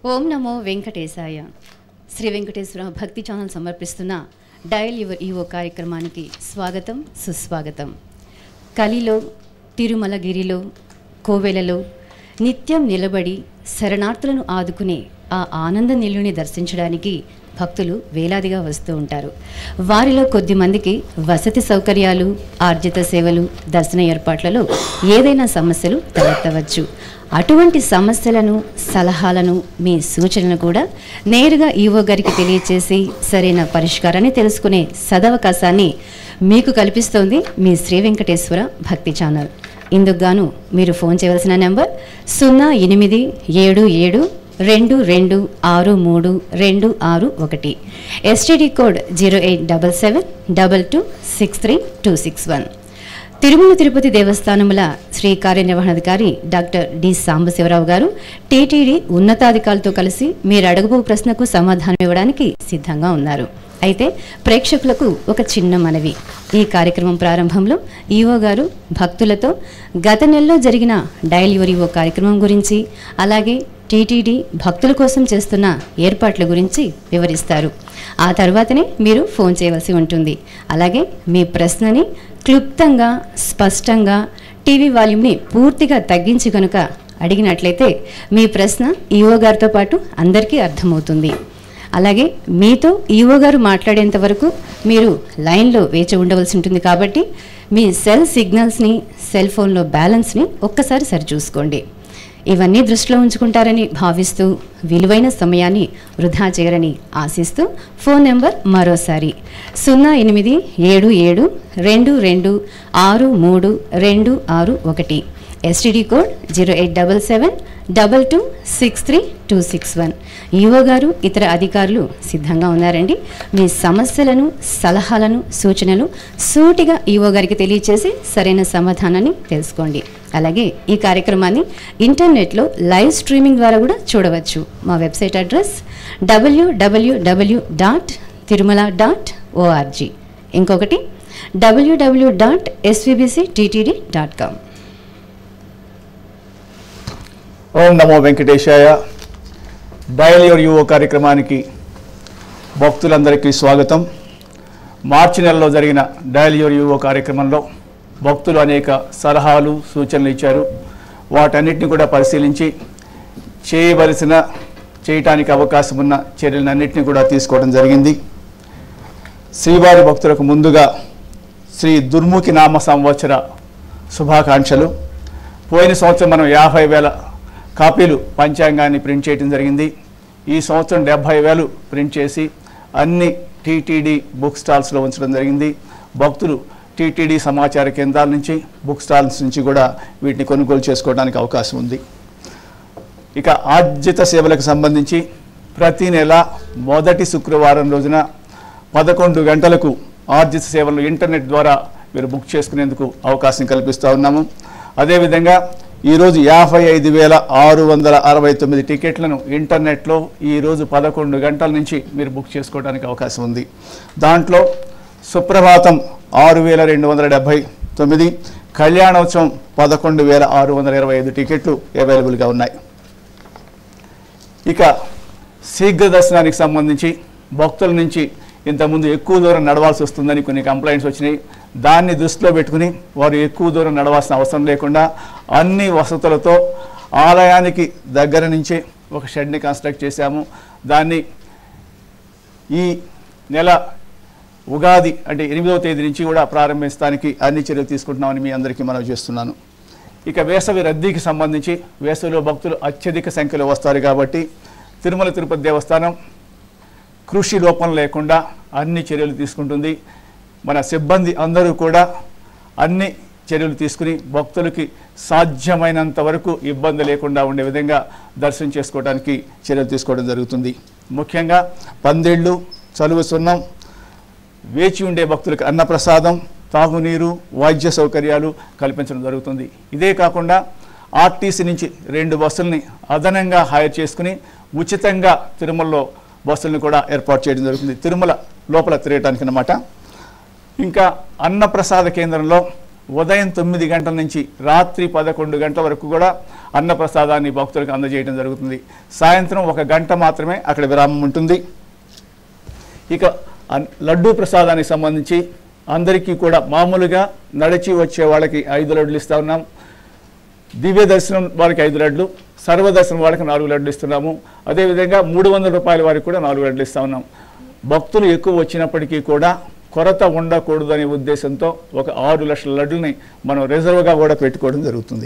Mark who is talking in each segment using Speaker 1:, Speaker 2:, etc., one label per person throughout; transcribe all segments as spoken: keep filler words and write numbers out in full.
Speaker 1: ఓం నమో వెంకటేశాయ. శ్రీ వెంకటేశ్వర భక్తి ఛానల్ సమర్పిస్తున్న డయల్ యువర్ ఈవో కార్యక్రమానికి స్వాగతం, సుస్వాగతం. కలిలో, తిరుమలగిరిలో, కోవెలలో నిత్యం నిలబడి శరణార్థులను ఆదుకునే ఆ ఆనంద నిలుని దర్శించడానికి భక్తులు వేలాదిగా వస్తూ ఉంటారు. వారిలో కొద్ది మందికి వసతి సౌకర్యాలు, ఆర్జిత సేవలు, దర్శన ఏర్పాట్లలో ఏదైనా సమస్యలు తలెత్తవచ్చు. అటువంటి సమస్యలను, సలహాలను, మీ సూచనలు కూడా నేరుగా ఈవో గారికి తెలియచేసి సరైన పరిష్కారాన్ని తెలుసుకునే సదవకాశాన్ని మీకు కల్పిస్తోంది మీ శ్రీ వెంకటేశ్వర భక్తి ఛానల్. ఇందుకు గాను మీరు ఫోన్ చేయవలసిన నెంబర్ సున్నా ఎనిమిది ఏడు ఏడు రెండు రెండు ఆరు మూడు రెండు ఆరు ఒకటి, STD code zero eight double seven double two six three two six one. Tirumala Tirupati దేవస్థానముల శ్రీ కార్యనిర్వహణాధికారి డాక్టర్ డి సాంబశివరావు గారు టీటీడీ ఉన్నతాధికారులతో కలిసి మీరు అడగబో ప్రశ్నకు సమాధానం ఇవ్వడానికి సిద్ధంగా ఉన్నారు. అయితే ప్రేక్షకులకు ఒక చిన్న మనవి. ఈ కార్యక్రమం ప్రారంభంలో ఈవో గారు భక్తులతో గత నెలలో జరిగిన డయల్ యువర్ ఈవో కార్యక్రమం గురించి, అలాగే టీటీడీ భక్తుల కోసం చేస్తున్న ఏర్పాట్ల గురించి వివరిస్తారు. ఆ తర్వాతనే మీరు ఫోన్ చేయవలసి ఉంటుంది. అలాగే మీ ప్రశ్నని క్లుప్తంగా, స్పష్టంగా టీవీ వాల్యూమ్ని పూర్తిగా తగ్గించి కనుక అడిగినట్లయితే మీ ప్రశ్న ఈవో గారితో పాటు అందరికీ అర్థమవుతుంది. అలాగే మీతో ఈవో గారు మాట్లాడేంత వరకు మీరు లైన్లో వేచి ఉండవలసి ఉంటుంది. కాబట్టి మీ సెల్ సిగ్నల్స్ని, సెల్ ఫోన్లో బ్యాలెన్స్ని ఒక్కసారి సరిచూసుకోండి. ఇవన్నీ దృష్టిలో ఉంచుకుంటారని భావిస్తూ విలువైన సమయాన్ని వృధా చేయరని ఆశిస్తూ ఫోన్ నెంబర్ మరోసారి సున్నా ఎనిమిది ఏడు ఏడు రెండు రెండు ఆరు మూడు రెండు ఆరు ఒకటి, STD code zero eight double seven double two six three two six one. EO గారు, ఇతర అధికారులు సిద్ధంగా ఉన్నారండి. మీ సమస్యలను, సలహాలను, సూచనలు సూటిగా ఈవో గారికి తెలియచేసి సరైన సమాధానాన్ని తెలుసుకోండి. అలాగే ఈ కార్యక్రమాన్ని ఇంటర్నెట్లో లైవ్ స్ట్రీమింగ్ ద్వారా కూడా చూడవచ్చు. మా website address WWW dot Tirumala dot ORG, ఇంకొకటి WW dot SVBC TTD dot com.
Speaker 2: ఓం నమో వెంకటేశాయ. డయల్ యువర్ ఈవో కార్యక్రమానికి భక్తులందరికీ స్వాగతం. మార్చి నెలలో జరిగిన డయల్ యువర్ ఈవో కార్యక్రమంలో భక్తులు అనేక సలహాలు, సూచనలు ఇచ్చారు. వాటన్నిటిని కూడా పరిశీలించి చేయవలసిన, చేయటానికి అవకాశం ఉన్న చర్యలన్నింటినీ కూడా తీసుకోవడం జరిగింది. శ్రీవారి భక్తులకు ముందుగా శ్రీ దుర్ముఖి నామ సంవత్సర శుభాకాంక్షలు. పోయిన సంవత్సరం మనం యాభై వేల కాపీలు పంచాంగాన్ని ప్రింట్ చేయడం జరిగింది. ఈ సంవత్సరం డెబ్భై వేలు ప్రింట్ చేసి అన్ని టీటీడీ బుక్ స్టాల్స్లో ఉంచడం జరిగింది. భక్తులు టీటీడీ సమాచార కేంద్రాల నుంచి, బుక్ స్టాల్స్ నుంచి కూడా వీటిని కొనుగోలు చేసుకోవడానికి అవకాశం ఉంది. ఇక ఆర్జిత సేవలకు సంబంధించి ప్రతి నెల మొదటి శుక్రవారం రోజున పదకొండు గంటలకు ఆర్జిత సేవలు ఇంటర్నెట్ ద్వారా మీరు బుక్ చేసుకునేందుకు అవకాశం కల్పిస్తూ ఉన్నాము. అదేవిధంగా ఈరోజు యాభై ఐదు వేల ఆరు వందల అరవై తొమ్మిది టికెట్లను ఇంటర్నెట్లో ఈరోజు పదకొండు గంటల నుంచి మీరు బుక్ చేసుకోవడానికి అవకాశం ఉంది. దాంట్లో సుప్రభాతం ఆరు వేల రెండు వందల డెబ్భై తొమ్మిది, కళ్యాణోత్సవం పదకొండు వేల ఆరు వందల ఇరవై ఐదు టికెట్లు అవైలబుల్గా ఉన్నాయి. ఇక శీఘ్ర దర్శనానికి సంబంధించి భక్తుల నుంచి ఇంతకుముందు ఎక్కువ దూరం నడవాల్సి వస్తుందని కొన్ని కంప్లైంట్స్ వచ్చినాయి. దాన్ని దృష్టిలో పెట్టుకుని వారు ఎక్కువ దూరం నడవాల్సిన అవసరం లేకుండా అన్ని వసతులతో ఆలయానికి దగ్గర నుంచే ఒక షెడ్ని కన్స్ట్రక్ట్ చేశాము. దాన్ని ఈ నెల ఉగాది అంటే ఎనిమిదవ తేదీ నుంచి కూడా ప్రారంభించడానికి అన్ని చర్యలు తీసుకుంటున్నామని మీ అందరికీ మనవి చేస్తున్నాను. ఇక వేసవి రద్దీకి సంబంధించి వేసవిలో భక్తులు అత్యధిక సంఖ్యలో వస్తారు కాబట్టి తిరుమల తిరుపతి దేవస్థానం కృషి లోపం లేకుండా అన్ని చర్యలు తీసుకుంటుంది. మన సిబ్బంది అందరూ కూడా అన్ని చర్యలు తీసుకుని భక్తులకి సాధ్యమైనంత వరకు ఇబ్బంది లేకుండా ఉండే విధంగా దర్శనం చేసుకోవడానికి చర్యలు తీసుకోవడం జరుగుతుంది. ముఖ్యంగా పందిళ్ళు, చలువ సున్నం, వేచి ఉండే భక్తులకు అన్నప్రసాదం, తాగునీరు, వైద్య సౌకర్యాలు కల్పించడం జరుగుతుంది. ఇదే కాకుండా ఆర్టీసీ నుంచి రెండు బస్సుల్ని అదనంగా హైర్ చేసుకుని ఉచితంగా తిరుమలలో బస్సులను కూడా ఏర్పాటు చేయడం జరుగుతుంది, తిరుమల లోపల తిరగటానికి అన్నమాట. ఇంకా అన్నప్రసాద కేంద్రంలో ఉదయం తొమ్మిది గంటల నుంచి రాత్రి పదకొండు గంటల వరకు కూడా అన్నప్రసాదాన్ని భక్తులకు అందజేయడం జరుగుతుంది. సాయంత్రం ఒక గంట మాత్రమే అక్కడ విరామం ఉంటుంది. ఇక లడ్డూ ప్రసాదానికి సంబంధించి అందరికీ కూడా మామూలుగా నడిచి వచ్చే వాళ్ళకి ఐదు లడ్డులు ఇస్తూ ఉన్నాం. దివ్య దర్శనం వారికి ఐదు లడ్లు, సర్వదర్శనం వాళ్ళకి నాలుగు లడ్లు ఇస్తున్నాము. అదేవిధంగా మూడు వందల రూపాయల వారికి కూడా నాలుగు లడ్లు ఇస్తూ ఉన్నాం. భక్తులు ఎక్కువ వచ్చినప్పటికీ కూడా కొరత ఉండకూడదు అనే ఉద్దేశంతో ఒక ఆరు లక్షల లడ్డుని మనం రిజర్వ్గా కూడా పెట్టుకోవడం జరుగుతుంది.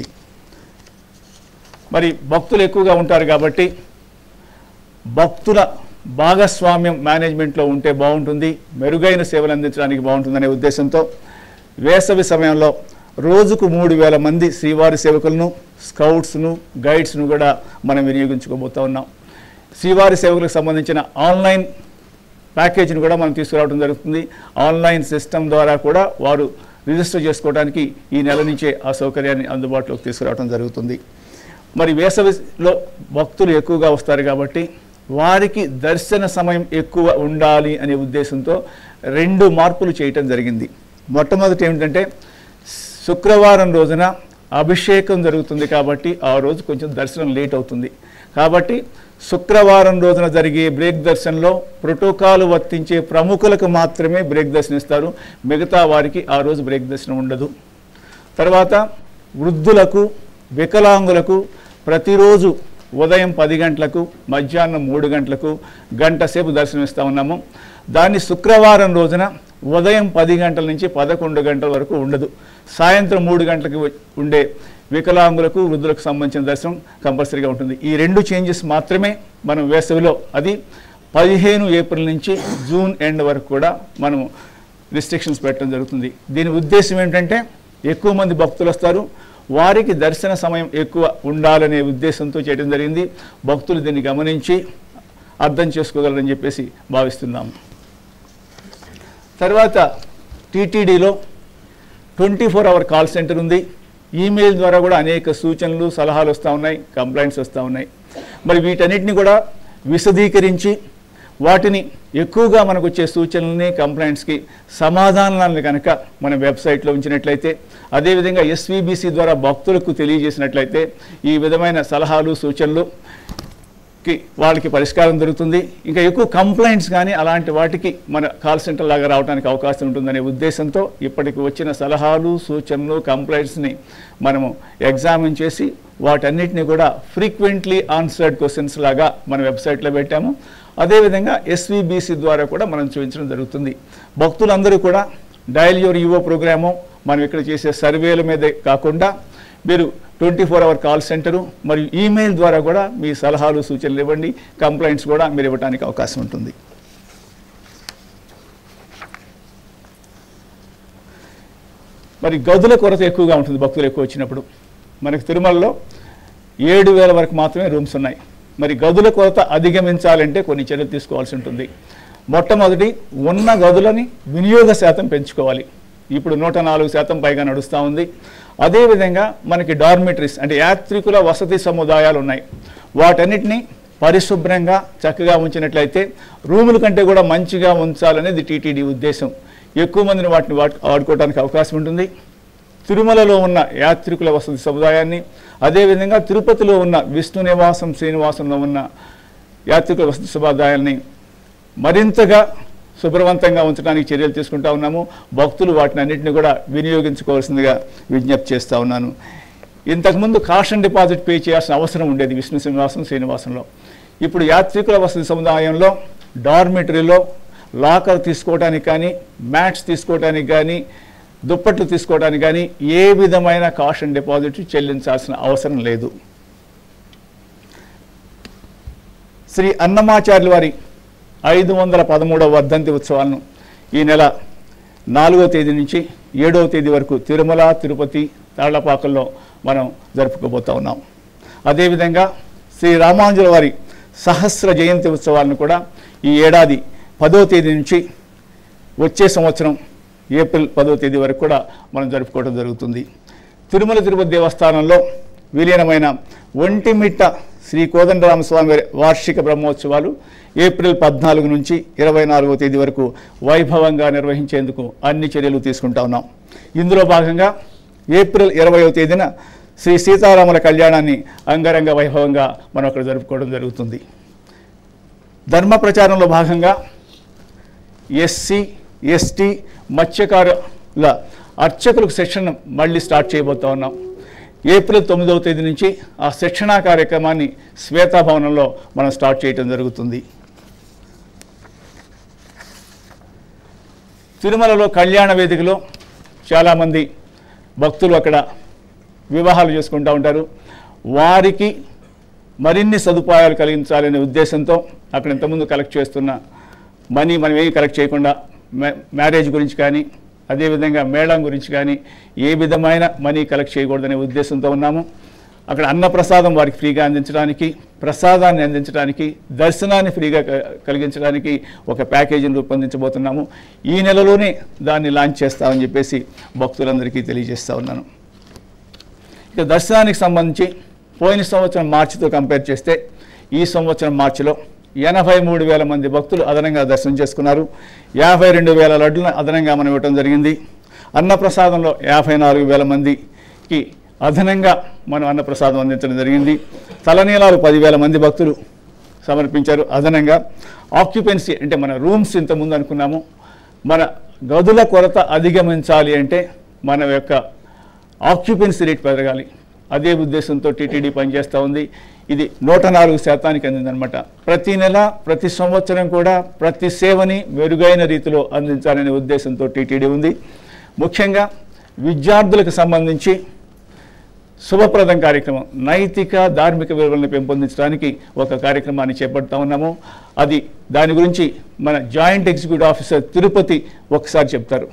Speaker 2: మరి భక్తులు ఎక్కువగా ఉంటారు కాబట్టి భక్తుల భాగస్వామ్యం మేనేజ్మెంట్లో ఉంటే బాగుంటుంది, మెరుగైన సేవలు అందించడానికి బాగుంటుందనే ఉద్దేశంతో వేసవి సమయంలో రోజుకు మూడు వేల మంది శ్రీవారి సేవకులను, స్కౌట్స్ను, గైడ్స్ను కూడా మనం వినియోగించుకోబోతూ ఉన్నాం. శ్రీవారి సేవకులకు సంబంధించిన ఆన్లైన్ ప్యాకేజీని కూడా మనం తీసుకురావడం జరుగుతుంది. ఆన్లైన్ సిస్టమ్ ద్వారా కూడా వారు రిజిస్టర్ చేసుకోవడానికి ఈ నెల నుంచే ఆ సౌకర్యాన్ని అందుబాటులోకి తీసుకురావడం జరుగుతుంది. మరి వేసవిలో భక్తులు ఎక్కువగా వస్తారు కాబట్టి వారికి దర్శన సమయం ఎక్కువ ఉండాలి అనే ఉద్దేశంతో రెండు మార్పులు చేయటం జరిగింది. మొట్టమొదటి ఏమిటంటే శుక్రవారం రోజున అభిషేకం జరుగుతుంది కాబట్టి ఆ రోజు కొంచెం దర్శనం లేట్ అవుతుంది. కాబట్టి శుక్రవారం రోజున జరిగే బ్రేక్ దర్శనంలో ప్రోటోకాల్ వర్తించే ప్రముఖులకు మాత్రమే బ్రేక్ దర్శనం ఇస్తారు, మిగతా వారికి ఆ రోజు బ్రేక్ దర్శనం ఉండదు. తర్వాత వృద్ధులకు, వికలాంగులకు ప్రతిరోజు ఉదయం పది గంటలకు, మధ్యాహ్నం మూడు గంటలకు గంట సేపు దర్శనం ఇస్తూ ఉన్నాము. దాన్ని శుక్రవారం రోజున ఉదయం పది గంటల నుంచి పదకొండు గంటల వరకు ఉండదు. సాయంత్రం మూడు గంటలకు ఉండే వికలాంగులకు, వృద్ధులకు సంబంధించిన దర్శనం కంపల్సరీగా ఉంటుంది. ఈ రెండు చేంజెస్ మాత్రమే మనం వేసవిలో, అది పదిహేను ఏప్రిల్ నుంచి జూన్ ఎండ్ వరకు కూడా మనం రిస్ట్రిక్షన్స్ పెట్టడం జరుగుతుంది. దీని ఉద్దేశం ఏంటంటే ఎక్కువ మంది భక్తులు వస్తారు, వారికి దర్శన సమయం ఎక్కువ ఉండాలనే ఉద్దేశంతో చేయడం జరిగింది. భక్తులు దీన్ని గమనించి అర్థం చేసుకోగలరని చెప్పేసి భావిస్తున్నాము. తర్వాత టీటీడీలో twenty four hour call centre ఉంది. ఈమెయిల్ ద్వారా కూడా అనేక సూచనలు, సలహాలు వస్తూ ఉన్నాయి, కంప్లైంట్స్ వస్తూ ఉన్నాయి. మరి వీటన్నిటిని కూడా విశదీకరించి వాటిని ఎక్కువగా మనకు వచ్చే సూచనలని, కంప్లైంట్స్కి సమాధానాలను కనుక మన వెబ్సైట్లో ఉంచినట్లయితే, అదేవిధంగా ఎస్వీబీసీ ద్వారా భక్తులకు తెలియజేసినట్లయితే ఈ విధమైన సలహాలు, సూచనలుకి వాళ్ళకి పరిష్కారం దొరుకుతుంది. ఇంకా ఎక్కువ కంప్లైంట్స్ కానీ అలాంటి వాటికి మన కాల్ సెంటర్ లాగా రావడానికి అవకాశం ఉంటుందనే ఉద్దేశంతో ఇప్పటికి వచ్చిన సలహాలు, సూచనలు, కంప్లైంట్స్ని మనము ఎగ్జామిన్ చేసి వాటన్నిటిని కూడా ఫ్రీక్వెంట్లీ ఆన్సర్డ్ క్వశ్చన్స్ లాగా మన వెబ్సైట్లో పెట్టాము. అదేవిధంగా ఎస్వీబీసీ ద్వారా కూడా మనం చూపించడం జరుగుతుంది. భక్తులందరూ కూడా డయల్ యువర్ యువో ప్రోగ్రాము మనం ఇక్కడ చేసే సర్వేల మీదే కాకుండా మీరు twenty four hour call centre మరియు ఈమెయిల్ ద్వారా కూడా మీ సలహాలు, సూచనలు ఇవ్వండి, కంప్లైంట్స్ కూడా మీరు ఇవ్వడానికి అవకాశం ఉంటుంది. మరి గదుల కొరత ఎక్కువగా ఉంటుంది భక్తులు ఎక్కువ వచ్చినప్పుడు. మనకు తిరుమలలో ఏడు వేల వరకు మాత్రమే రూమ్స్ ఉన్నాయి. మరి గదుల కొరత అధిగమించాలంటే కొన్ని చర్యలు తీసుకోవాల్సి ఉంటుంది. మొట్టమొదటి, ఉన్న గదులని వినియోగ శాతం పెంచుకోవాలి. ఇప్పుడు నూట నాలుగు శాతం పైగా నడుస్తూ ఉంది. అదేవిధంగా మనకి డార్మిటరీస్ అంటే యాత్రికుల వసతి సముదాయాలు ఉన్నాయి. వాటన్నిటిని పరిశుభ్రంగా చక్కగా ఉంచినట్లయితే రూముల కంటే కూడా మంచిగా ఉంచాలనేది టీటీడీ ఉద్దేశం. ఎక్కువ మందిని వాటిని వాడుకోవడానికి అవకాశం ఉంటుంది. తిరుమలలో ఉన్న యాత్రికుల వసతి సముదాయాన్ని, అదేవిధంగా తిరుపతిలో ఉన్న విష్ణు నివాసం, శ్రీనివాసంలో ఉన్న యాత్రికుల వసతి సముదాయాల్ని మరింతగా శుభ్రవంతంగా ఉంచడానికి చర్యలు తీసుకుంటా ఉన్నాము. భక్తులు వాటిని అన్నింటినీ కూడా వినియోగించుకోవాల్సిందిగా విజ్ఞప్తి చేస్తూ ఉన్నాను. ఇంతకుముందు కాషన్ డిపాజిట్ పే చేయాల్సిన అవసరం ఉండేది విష్ణు శ్రీనివాసం, శ్రీనివాసంలో. ఇప్పుడు యాత్రికుల వసతి సముదాయంలో డార్మిటరీలో లాకర్ తీసుకోవడానికి కానీ, మ్యాట్స్ తీసుకోవడానికి కానీ, దుప్పట్లు తీసుకోవడానికి కానీ ఏ విధమైన కాషన్ డిపాజిట్ చెల్లించాల్సిన అవసరం లేదు. శ్రీ అన్నమాచార్యుల వారి ఐదు వందల పదమూడవ వర్ధంతి ఉత్సవాలను ఈ నెల నాలుగవ తేదీ నుంచి ఏడవ తేదీ వరకు తిరుమల, తిరుపతి, తాళ్లపాకల్లో మనం జరుపుకోబోతూ ఉన్నాం. అదేవిధంగా శ్రీ రామానుజుల వారి సహస్ర జయంతి ఉత్సవాలను కూడా ఈ ఏడాది పదో తేదీ నుంచి వచ్చే సంవత్సరం ఏప్రిల్ పదో తేదీ వరకు కూడా మనం జరుపుకోవడం జరుగుతుంది. తిరుమల తిరుపతి దేవస్థానంలో విలీనమైన ఒంటిమిట్ట శ్రీ కోదండరామస్వామి వారి వార్షిక బ్రహ్మోత్సవాలు ఏప్రిల్ పద్నాలుగు నుంచి ఇరవై నాలుగవ తేదీ వరకు వైభవంగా నిర్వహించేందుకు అన్ని చర్యలు తీసుకుంటా ఉన్నాం. ఇందులో భాగంగా ఏప్రిల్ ఇరవైవ తేదీన శ్రీ సీతారాముల కళ్యాణాన్ని అంగరంగ వైభవంగా మనం అక్కడ జరుపుకోవడం జరుగుతుంది. ధర్మ ప్రచారంలో భాగంగా ఎస్సీ ఎస్టీ మత్స్యకారుల అర్చకులకు శిక్షణ మళ్ళీ స్టార్ట్ చేయబోతా ఉన్నాం. ఏప్రిల్ తొమ్మిదవ తేదీ నుంచి ఆ శిక్షణా కార్యక్రమాన్ని శ్వేతాభవనంలో మనం స్టార్ట్ చేయడం జరుగుతుంది. తిరుమలలో కళ్యాణ వేదికలో చాలామంది భక్తులు అక్కడ వివాహాలు చేసుకుంటూ ఉంటారు. వారికి మరిన్ని సదుపాయాలు కలిగించాలనే ఉద్దేశంతో అక్కడ ఇంతకుముందు కలెక్ట్ చేస్తున్న మనీ మనం ఏమి కలెక్ట్ చేయకుండా మ్యారేజ్ గురించి కానీ అదేవిధంగా మేళం గురించి కానీ ఏ విధమైన మనీ కలెక్ట్ చేయకూడదనే ఉద్దేశంతో ఉన్నాము. అక్కడ అన్నప్రసాదం వారికి ఫ్రీగా అందించడానికి, ప్రసాదాన్ని అందించడానికి, దర్శనాన్ని ఫ్రీగా కలిగించడానికి ఒక ప్యాకేజీని రూపొందించబోతున్నాము. ఈ నెలలోనే దాన్ని లాంచ్ చేస్తామని చెప్పేసి భక్తులందరికీ తెలియజేస్తూ ఉన్నాను. ఇక దర్శనానికి సంబంధించి పోయిన సంవత్సరం మార్చితో కంపేర్ చేస్తే ఈ సంవత్సరం మార్చిలో ఎనభై మూడు వేల మంది భక్తులు అదనంగా దర్శనం చేసుకున్నారు. యాభై రెండు వేల లడ్డులను అదనంగా మనం ఇవ్వటం జరిగింది. అన్నప్రసాదంలో యాభై నాలుగు వేల మందికి అదనంగా మనం అన్నప్రసాదం అందించడం జరిగింది. తలనీలాలు పదివేల మంది భక్తులు సమర్పించారు అదనంగా. ఆక్యుపెన్సీ అంటే మన రూమ్స్ ఇంతకుముందు అనుకున్నాము, మన గదుల కొరత అధిగమించాలి అంటే మన యొక్క ఆక్యుపెన్సీ రేట్ పెరగాలి. అదే ఉద్దేశంతో టీటీడీ పనిచేస్తూ ఉంది. ఇది నూట నాలుగు శాతానికి అందిందనమాట. ప్రతి నెల ప్రతి సంవత్సరం కూడా ప్రతి సేవని మెరుగైన రీతిలో అందించాలనే ఉద్దేశంతో టీటీడీ ఉంది. ముఖ్యంగా విద్యార్థులకు సంబంధించి శుభప్రదం కార్యక్రమం, నైతిక ధార్మిక విలువలను పెంపొందించడానికి ఒక కార్యక్రమాన్ని చేపడతా ఉన్నాము. అది దాని గురించి మన జాయింట్ ఎగ్జిక్యూటివ్ ఆఫీసర్ తిరుపతి ఒకసారి చెప్తారు.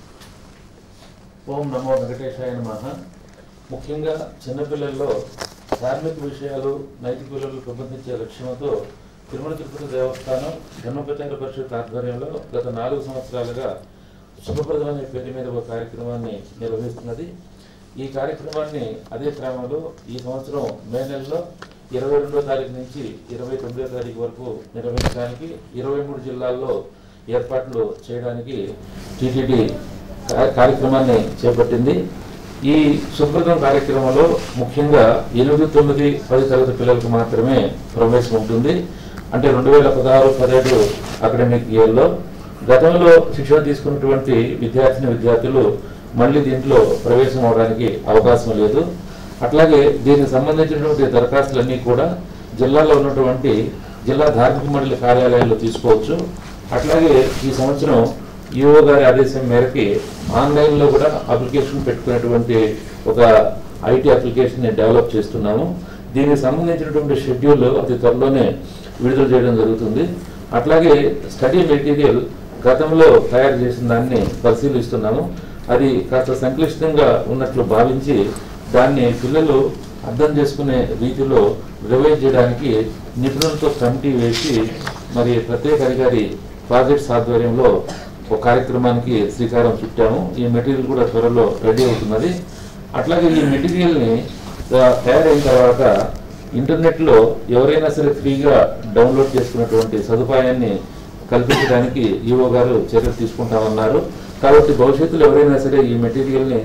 Speaker 3: ఓం నమో వెంకటేశాయ నమః. ముఖ్యంగా చిన్నపిల్లల్లో ధార్మిక విషయాలు నైతిక విలువలు పెంపొందించే లక్ష్యంతో తిరుమల తిరుపతి దేవస్థానం ధర్మప్రచార పరిషత్ ఆధ్వర్యంలో గత నాలుగు సంవత్సరాలుగా శుభప్రదం అనే పేరు మీద ఒక కార్యక్రమాన్ని నిర్వహిస్తున్నది. ఈ కార్యక్రమాన్ని అదే క్రమంలో ఈ సంవత్సరం మే నెలలో ఇరవై రెండో తారీఖు నుంచి ఇరవై తొమ్మిదో తారీఖు వరకు నిర్వహించడానికి ఇరవై మూడు జిల్లాల్లో ఏర్పాట్లు చేయడానికి టీటీడీ కార్యక్రమాన్ని చేపట్టింది. ఈ శుభ్రతం కార్యక్రమంలో ముఖ్యంగా ఎనిమిది తొమ్మిది పది తరగతి పిల్లలకు మాత్రమే ప్రవేశం ఉంటుంది. అంటే రెండు వేల పదహారు పదిహేడు అకాడమిక్ ఇయర్లో గతంలో శిక్షణ తీసుకున్నటువంటి విద్యార్థిని విద్యార్థులు మళ్ళీ దీంట్లో ప్రవేశం అవడానికి అవకాశం లేదు. అట్లాగే దీనికి సంబంధించినటువంటి దరఖాస్తులన్నీ కూడా జిల్లాలో ఉన్నటువంటి జిల్లా ధార్మిక మండలి కార్యాలయాల్లో తీసుకోవచ్చు. అట్లాగే ఈ సంవత్సరం ఈఓ గారి ఆదేశం మేరకి ఆన్లైన్లో కూడా అప్లికేషన్ పెట్టుకునేటువంటి ఒక ఐటీ అప్లికేషన్ని డెవలప్ చేస్తున్నాము. దీనికి సంబంధించినటువంటి షెడ్యూల్ అతి త్వరలోనే విడుదల చేయడం జరుగుతుంది. అట్లాగే స్టడీ మెటీరియల్ గతంలో తయారు చేసిన దాన్ని పరిశీలిస్తున్నాము. అది కాస్త సంక్లిష్టంగా ఉన్నట్లు భావించి దాన్ని పిల్లలు అర్థం చేసుకునే రీతిలో రివైజ్ చేయడానికి నిపుణులతో కమిటీ వేసి మరి ప్రత్యేక అధికారి ప్రాజెక్ట్స్ ఆధ్వర్యంలో ఒక కార్యక్రమానికి శ్రీకారం చుట్టాము. ఈ మెటీరియల్ కూడా త్వరలో రెడీ అవుతున్నది. అట్లాగే ఈ మెటీరియల్ని తయారైన తర్వాత ఇంటర్నెట్లో ఎవరైనా సరే ఫ్రీగా డౌన్లోడ్ చేసుకున్నటువంటి సదుపాయాన్ని కల్పించడానికి ఈఓ గారు చర్యలు తీసుకుంటామన్నారు. కాబట్టి భవిష్యత్తులో ఎవరైనా సరే ఈ మెటీరియల్ని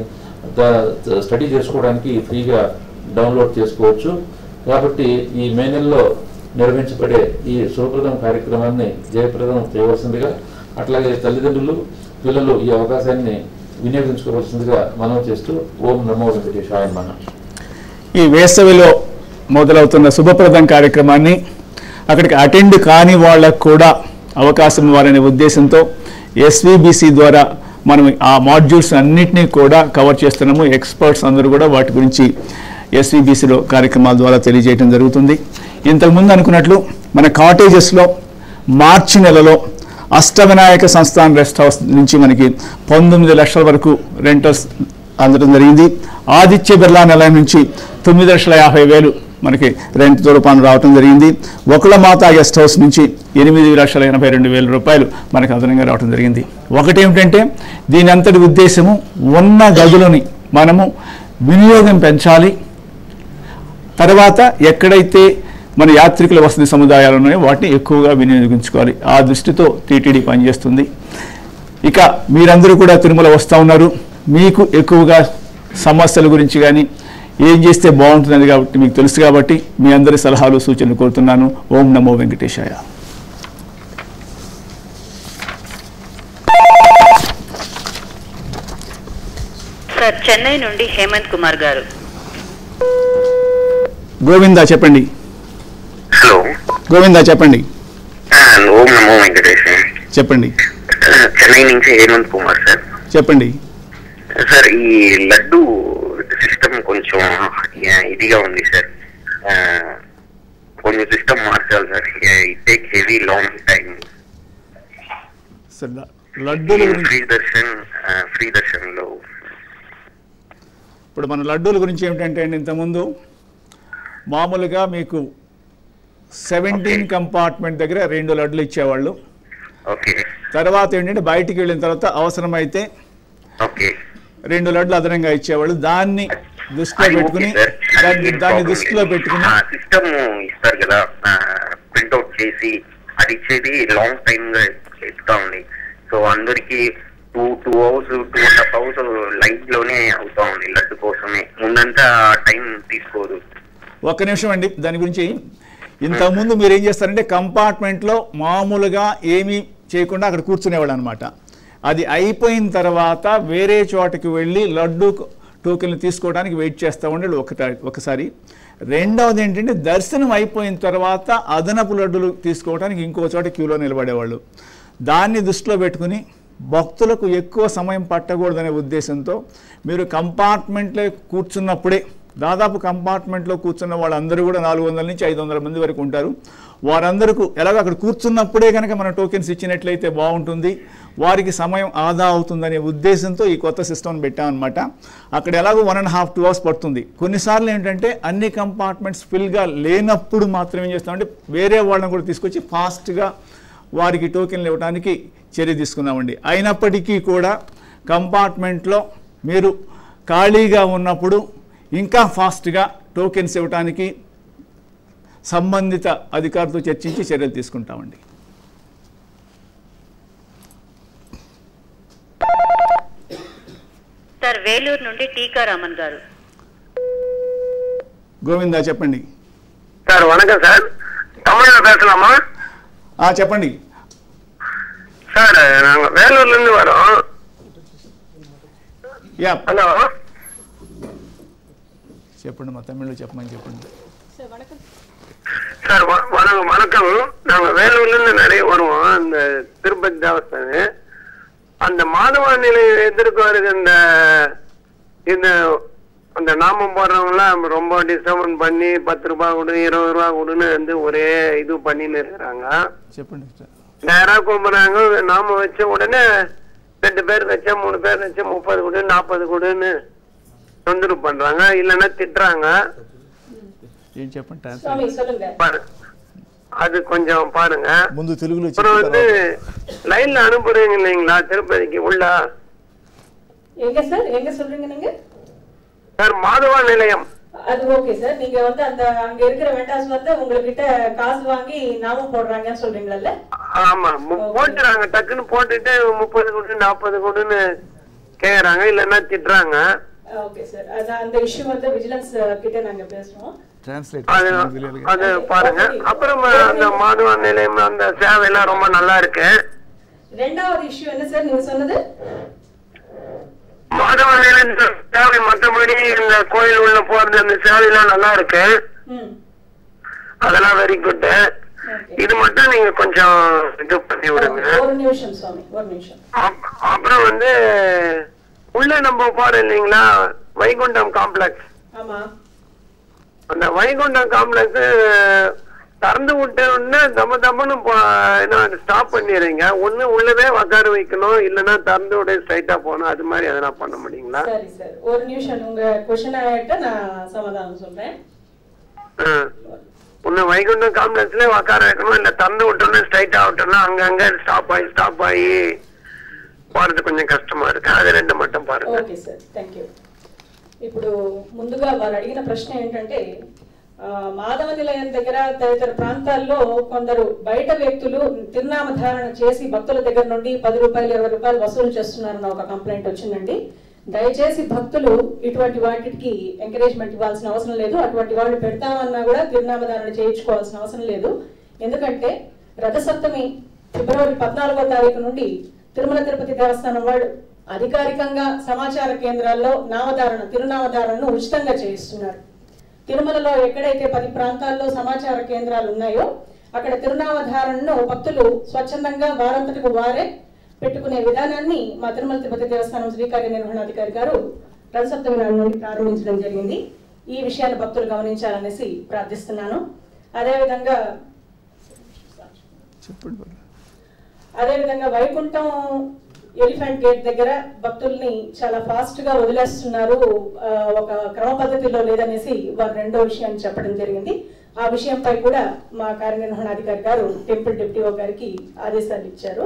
Speaker 3: స్టడీ చేసుకోవడానికి ఫ్రీగా డౌన్లోడ్ చేసుకోవచ్చు. కాబట్టి ఈ మే నెలలో నిర్వహించబడే ఈ శుభప్రదం కార్యక్రమాన్ని జయప్రదం చేయవలసిందిగా, అట్లాగే తల్లిదండ్రులు పిల్లలు ఈ అవకాశాన్ని వినియోగించుకోవాల్సిందిగా మనం చేస్తూ ఓం నమో వెంకటేశాయ నమః.
Speaker 2: ఈ వేసవిలో మొదలవుతున్న శుభప్రదం కార్యక్రమాన్ని అక్కడికి అటెండ్ కాని వాళ్ళకు కూడా అవకాశం ఇవ్వాలనే ఉద్దేశంతో ఎస్వీబీసీ ద్వారా మనం ఆ మాడ్యూల్స్ అన్నింటినీ కూడా కవర్ చేస్తున్నాము. ఎక్స్పర్ట్స్ అందరూ కూడా వాటి గురించి ఎస్వీబీసీలో కార్యక్రమాల ద్వారా తెలియజేయడం జరుగుతుంది. ఇంతకుముందు అనుకున్నట్లు మన కాటేజెస్లో మార్చి నెలలో అష్టవినాయక సంస్థాన్ రెస్ట్ హౌస్ నుంచి మనకి పంతొమ్మిది లక్షల వరకు రెంటర్స్ అందడం జరిగింది. ఆదిత్య బిర్లా నిలయం నుంచి తొమ్మిది లక్షల యాభై వేలు మనకి రెంట్తో రూపాయలు రావడం జరిగింది. ఒకళ్ళ మాత గెస్ట్ హౌస్ నుంచి ఎనిమిది లక్షల ఎనభై రెండు వేల రూపాయలు మనకు అదనంగా రావడం జరిగింది. ఒకటి ఏమిటంటే దీని అంతటి ఉద్దేశము ఉన్న గదులని మనము వినియోగం పెంచాలి, తర్వాత ఎక్కడైతే మన యాత్రికుల వసతి సముదాయాలు ఉన్నాయో వాటిని ఎక్కువగా వినియోగించుకోవాలి. ఆ దృష్టితో టీటీడీ పనిచేస్తుంది. ఇక మీరందరూ కూడా తిరుమల వస్తూ ఉన్నారు. మీకు ఎక్కువగా సమస్యల గురించి కానీ ఏం చేస్తే బాగుంటుందని కాబట్టి మీకు తెలుసు కాబట్టి మీ అందరి సలహాలు సూచనలు కోరుతున్నాను. ఓం నమో వెంకటేశాయ.
Speaker 4: సార్, చెన్నై నుండి హేమంత్ కుమార్ గారు.
Speaker 2: గోవిందా చెప్పండి.
Speaker 5: హలో
Speaker 2: గోవిందా చెప్పండి.
Speaker 5: ఓం నమో వెంకటేశ్వర.
Speaker 2: చెప్పండి.
Speaker 5: చెన్నై నుంచి హేమంత్ కుమార్ సార్.
Speaker 2: చెప్పండి
Speaker 5: సార్, ఈ లడ్డు సిస్టమ్ కొంచెం ఇదిగా ఉంది సార్. కొంచెం సిస్టమ్ మార్చాలి sir. It take heavy long time.
Speaker 2: లడ్డూలు
Speaker 5: ఫ్రీ దర్శన్ ఫ్రీ దర్శన్ లో
Speaker 2: ఇప్పుడు మన లడ్డూల గురించి ఏమిటంటే అండి, ఇంతకుముందు మామూలుగా మీకు సెవెంటీన్ కంపార్ట్మెంట్ దగ్గర రెండు లడ్డులు ఇచ్చేవాళ్ళు.
Speaker 5: ఓకే.
Speaker 2: తర్వాత ఏంటంటే బయటికి వెళ్ళిన తర్వాత అవసరమైతే
Speaker 5: ఓకే
Speaker 2: రెండు లడ్లు అదనంగా ఇచ్చేవాళ్ళు. దాన్ని దృష్టిలో పెట్టుకుని దాన్ని దాన్ని దృష్టిలో పెట్టుకుని
Speaker 5: సిస్టమ్ ఇస్తారు కదా, ప్రింట్అవుట్ చేసి అది ఇచ్చేది లాంగ్ టైమ్ గా ఇస్తా ఉంది. సో అందరికి two two hours two and half hours light లోనే అవుతా ఉంది లడ్డు కోసమే. ముందంతా టైం తీసుకోదు.
Speaker 2: ఒక్క నిమిషం అండి, దాని గురించి. ఇంతకుముందు మీరు ఏం చేస్తారంటే కంపార్ట్మెంట్లో మామూలుగా ఏమీ చేయకుండా అక్కడ కూర్చునేవాళ్ళు అనమాట. అది అయిపోయిన తర్వాత వేరే చోటకి వెళ్ళి లడ్డు టోకెన్లు తీసుకోవడానికి వెయిట్ చేస్తూ ఉండేది ఒకట ఒకసారి. రెండవది ఏంటంటే దర్శనం అయిపోయిన తర్వాత అదనపు లడ్డులు తీసుకోవడానికి ఇంకో చోట క్యూలో నిలబడేవాళ్ళు. దాన్ని దృష్టిలో పెట్టుకుని భక్తులకు ఎక్కువ సమయం పట్టకూడదనే ఉద్దేశంతో మీరు కంపార్ట్మెంట్లో కూర్చున్నప్పుడే, దాదాపు కంపార్ట్మెంట్లో కూర్చున్న వాళ్ళందరూ కూడా నాలుగు వందల నుంచి ఐదు వందల మంది వరకు ఉంటారు. వారందరికీ ఎలాగో అక్కడ కూర్చున్నప్పుడే కనుక మన టోకెన్స్ ఇచ్చినట్లయితే బాగుంటుంది, వారికి సమయం ఆదా అవుతుందనే ఉద్దేశంతో ఈ కొత్త సిస్టమ్ పెట్టామన్నమాట. అక్కడ ఎలాగో one and half two hours పడుతుంది. కొన్నిసార్లు ఏంటంటే అన్ని కంపార్ట్మెంట్స్ ఫిల్గా లేనప్పుడు మాత్రం ఏం చేస్తామంటే వేరే వాళ్ళని కూడా తీసుకొచ్చి ఫాస్ట్గా వారికి టోకెన్లు ఇవ్వడానికి చర్య తీసుకున్నామండి. అయినప్పటికీ కూడా కంపార్ట్మెంట్లో మీరు ఖాళీగా ఉన్నప్పుడు ఇంకా ఫాస్ట్గా టోకెన్స్ ఇవ్వడానికి సంబంధిత అధికారులతో చర్చించి చర్యలు తీసుకుంటామండి.
Speaker 4: సార్, వేలూరు నుండి టీకారామన్ గారు.
Speaker 2: గోవిందా చెప్పండి.
Speaker 5: సార్ వణకం సార్, తమిళ பேசலாமா?
Speaker 2: చెప్పండి
Speaker 5: సార్. వేలూరులో இருந்து வரோம்.
Speaker 2: యా
Speaker 5: హలో
Speaker 2: చెప్పండి, మా తమిళ్లో చెప్పమని చెప్పండి.
Speaker 5: சார் வணக்கம் வணக்கம். நாங்க வேலூர்ல இருந்து நிறைய வருவோம். அந்த திருப்பதி தேவஸ்தானம் அந்த மாதவ நிலை எதிர்க்க வருது. இந்த இந்த அந்த நாமம் போடுறவங்களாம் ரொம்ப டிஸ்டர்பன் பண்ணி பத்து ரூபாய் கொடு இருபது ரூபா கொடுன்னு வந்து ஒரே இது பண்ணின்னு இருக்கிறாங்க.
Speaker 2: చెప్పండి.
Speaker 5: நேரா கும்பிடுறாங்க. நாம வச்ச உடனே ரெண்டு பேர் வச்சா மூணு பேர் வச்சா முப்பது கொடு நாற்பது கொடுன்னு தொந்தரவு பண்றாங்க, இல்லைன்னா திட்டுறாங்க.
Speaker 2: ఏం చెప్పండి,
Speaker 5: அது கொஞ்சம் பாருங்க.
Speaker 2: ముందు తెలుగులో
Speaker 5: அப்புறம் வந்து லைன்ல அனுப்புறீங்க இல்லைங்களா திருப்பதிக்கு உள்ள?
Speaker 6: எங்க சார் எங்க சொல்றீங்க நீங்க?
Speaker 5: சார் மாதவா நிலையம்.
Speaker 6: அது ஓகே சார். நீங்க வந்து அந்த அங்க இருக்கிற வெண்டாஸ் வந்து உங்ககிட்ட காசு வாங்கி நாம போடுறாங்கன்னு சொல்றீங்கல்ல?
Speaker 5: ஆமா, போட்டுறாங்க. டக்குன்னு போட்டுட்டு முப்பது கோடி நாற்பது கோடின்னு கேக்குறாங்க, இல்லன்னா திட்டுறாங்க.
Speaker 6: Okay sir. அது அந்த இஷ்யூ வந்து விஜிலன்ஸ் கிட்ட நாங்க பேசுறோம்.
Speaker 5: அது பாருங்க. அப்புறம் அந்த மாதவ நிலையம் அந்த சேவை எல்லாம் ரொம்ப நல்லா இருக்கு.
Speaker 6: ரெண்டாவது இஷ்யூ என்ன சார் நீங்க சொன்னது?
Speaker 5: மாதவ நிலையம் சேவை மற்றபடி இந்த கோயில் உள்ள போறது அந்த சேவை எல்லாம் நல்லா இருக்கு. அதெல்லாம் வெரி குட். இது மட்டும் நீங்க கொஞ்சம் இது பண்ணி விடுங்க.
Speaker 6: ஒரு நிமிஷம் சுவாமி, ஒரு நிமிஷம்.
Speaker 5: அப்புறம் வந்து உள்ள நம்ம போறோம் இல்லைங்களா வைகுண்டம் காம்ப்ளெக்ஸ்.
Speaker 6: ஆமா.
Speaker 5: அந்த வைகுண்டம் காம்ப்ளெக்ஸ் திறந்து விட்ட உடனே தம்ம தம்மன்னு ஸ்டாப் பண்ணிடுறீங்க. ஒண்ணு உள்ளவே உட்கார வைக்கணும், இல்லைன்னா திறந்து விட ஸ்ட்ரைட்டா போகணும். அது மாதிரி எதனா பண்ண முடியுங்களா?
Speaker 6: சரி சார், ஒரு நிமிஷம். உங்க क्वेश्चन ஆயிட்ட நான் சமாதானம் சொல்றேன்.
Speaker 5: ஒண்ணு வைகுண்டம் காம்ப்ளெக்ஸ்ல உட்கார வைக்கணும், இல்ல திறந்து விட்டோம்னா ஸ்ட்ரைட்டா விட்டோம்னா அங்க அங்க ஸ்டாப் ஆகி ஸ்டாப் ஆகி పోறது కొంచెం కష్టమా ఇருக்கு. అది రెండు మట్టం పారుங்க.
Speaker 6: Okay sir, thank you. ఇప్పుడు ముందుగా వారు అడిగిన ప్రశ్న ఏంటంటే మాధవ నిలయం దగ్గర తదితర ప్రాంతాల్లో కొందరు బయట వ్యక్తులు తిరునామధారణ చేసి భక్తుల దగ్గర నుండి పది రూపాయలు ఇరవై రూపాయలు వసూలు చేస్తున్నారన్న ఒక కంప్లైంట్ వచ్చిందండి. దయచేసి భక్తులు ఇటువంటి వాటికి ఎంకరేజ్మెంట్ ఇవ్వాల్సిన అవసరం లేదు. అటువంటి వాళ్ళు పెడతామన్నా కూడా తిరునామధారణ చేయించుకోవాల్సిన అవసరం లేదు. ఎందుకంటే రథసప్తమి ఫిబ్రవరి పద్నాలుగో తారీఖు నుండి తిరుమల తిరుపతి దేవస్థానం వాళ్ళు అధికారికంగా సమాచార కేంద్రాల్లో నామధారణ తిరునామధారణను ఉచితంగా చేయిస్తున్నారు. తిరుమలలో ఎక్కడైతే పది ప్రాంతాల్లో సమాచార కేంద్రాలు ఉన్నాయో అక్కడ తిరునామధారణను భక్తులు స్వచ్ఛందంగా వారంతటికి వారే పెట్టుకునే విధానాన్ని మా తిరుమల తిరుపతి దేవస్థానం శ్రీకార్య నిర్వహణాధికారి గారు రథసప్తమి నాడు నుండి ప్రారంభించడం జరిగింది. ఈ విషయాన్ని భక్తులు గమనించాలనేసి ప్రార్థిస్తున్నాను. అదేవిధంగా అదేవిధంగా వైకుంఠం ఎలిఫెంట్ గేట్ దగ్గర భక్తుల్ని చాలా ఫాస్ట్ గా వదిలేస్తున్నారు, ఒక క్రమ పద్ధతిలో లేదనేసి వారు రెండో విషయాన్ని చెప్పడం జరిగింది. ఆ విషయంపై కూడా మా కార్యనిర్వహణాధికారి గారు టెంపుల్ డిప్యూఓ గారికి ఆదేశాలు ఇచ్చారు.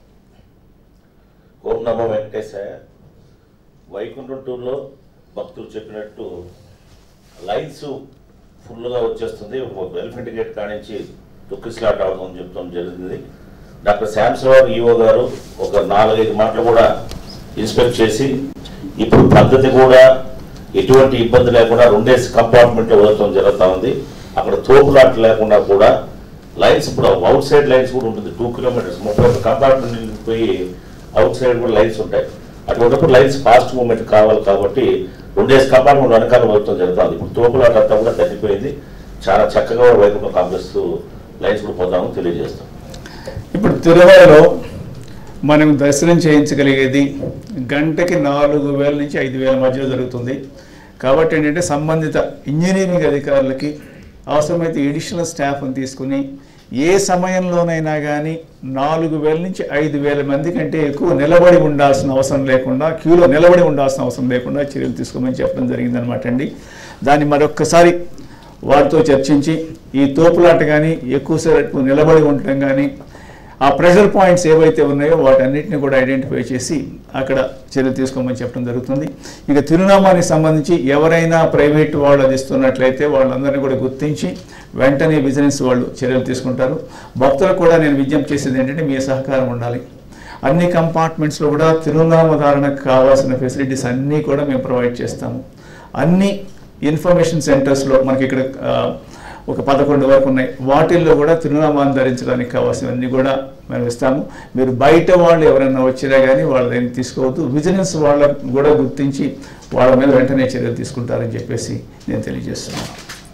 Speaker 7: ఓం నమో వెంకటేశాయ. వైకుంఠం టూర్లో భక్తులు చెప్పినట్టు లైన్స్ ఫుల్గా వచ్చేస్తుంది. ఎలిఫెంట్ గేట్ కానించి తొక్కిస్లాట్ అవడం చెప్తాం జరిగింది. డాక్టర్ శాంసరావు ఈఓ గారు ఒక నాలుగైదు మాటలు కూడా ఇన్స్పెక్ట్ చేసి ఇప్పుడు పద్ధతి కూడా ఎటువంటి ఇబ్బంది లేకుండా రెండేసి కంపార్ట్మెంట్లో వదలటం జరుగుతూ ఉంది. అక్కడ తోపులాట్లు లేకుండా కూడా లైన్స్ ఇప్పుడు అవుట్ సైడ్ లైన్స్ కూడా ఉంటుంది. టూ కిలోమీటర్స్ ముప్పై ఒక్క కంపార్ట్మెంట్ పోయి అవుట్ సైడ్ కూడా లైన్స్ ఉంటాయి. అటువంటిప్పుడు లైన్స్ ఫాస్ట్ మూవ్మెంట్ కావాలి కాబట్టి రెండేసి కంపార్ట్మెంట్ వెనకాల వదలటం జరుగుతుంది. ఇప్పుడు తోపులాట అంతా కూడా తగ్గిపోయింది. చాలా చక్కగా వైకుంఠం కాంప్లెక్స్ లైన్స్ కూడా పోతామని తెలియజేస్తాం.
Speaker 2: ఇప్పుడు తిరుమలలో మనం దర్శనం చేయించగలిగేది గంటకి నాలుగు వేల నుంచి ఐదు వేల మధ్యలో జరుగుతుంది. కాబట్టి ఏంటంటే సంబంధిత ఇంజనీరింగ్ అధికారులకి అవసరమైతే ఎడిషనల్ స్టాఫ్ని తీసుకుని ఏ సమయంలోనైనా కానీ నాలుగు వేల నుంచి ఐదు వేల మంది కంటే ఎక్కువ నిలబడి ఉండాల్సిన అవసరం లేకుండా, క్యూలో నిలబడి ఉండాల్సిన అవసరం లేకుండా చర్యలు తీసుకోమని చెప్పడం జరిగిందనమాట అండి. దాన్ని మరొక్కసారి వారితో చర్చించి ఈ తోపులాట కానీ ఎక్కువసేపు నిలబడి ఉండటం కానీ ఆ ప్రెషర్ పాయింట్స్ ఏవైతే ఉన్నాయో వాటన్నిటిని కూడా ఐడెంటిఫై చేసి అక్కడ చర్యలు తీసుకోమని చెప్పడం జరుగుతుంది. ఇక తిరునామానికి సంబంధించి ఎవరైనా ప్రైవేట్ వాళ్ళు అది ఇస్తున్నట్లయితే వాళ్ళందరినీ కూడా గుర్తించి వెంటనే విజిలెన్స్ వాళ్ళు చర్యలు తీసుకుంటారు. భక్తులకు కూడా నేను విజ్ఞప్తి చేసేది ఏంటంటే మీ సహకారం ఉండాలి. అన్ని కంపార్ట్మెంట్స్లో కూడా తిరునామధారణకు కావాల్సిన ఫెసిలిటీస్ అన్నీ కూడా మేము ప్రొవైడ్ చేస్తాము. అన్ని ఇన్ఫర్మేషన్ సెంటర్స్లో మనకి ఇక్కడ ఒక పదకొండు వరకు ఉన్నాయి. వాటిల్లో కూడా తిరునామాన్ని ధరించడానికి కావాల్సినవన్నీ కూడా మేము ఇస్తాము. మీరు బయట వాళ్ళు ఎవరైనా వచ్చినా కానీ వాళ్ళ దగ్గర తీసుకోవద్దు. విజిలెన్స్ వాళ్ళకు కూడా గుర్తించి వాళ్ళ మీద వెంటనే చర్యలు తీసుకుంటారని చెప్పేసి నేను తెలియజేస్తున్నాను.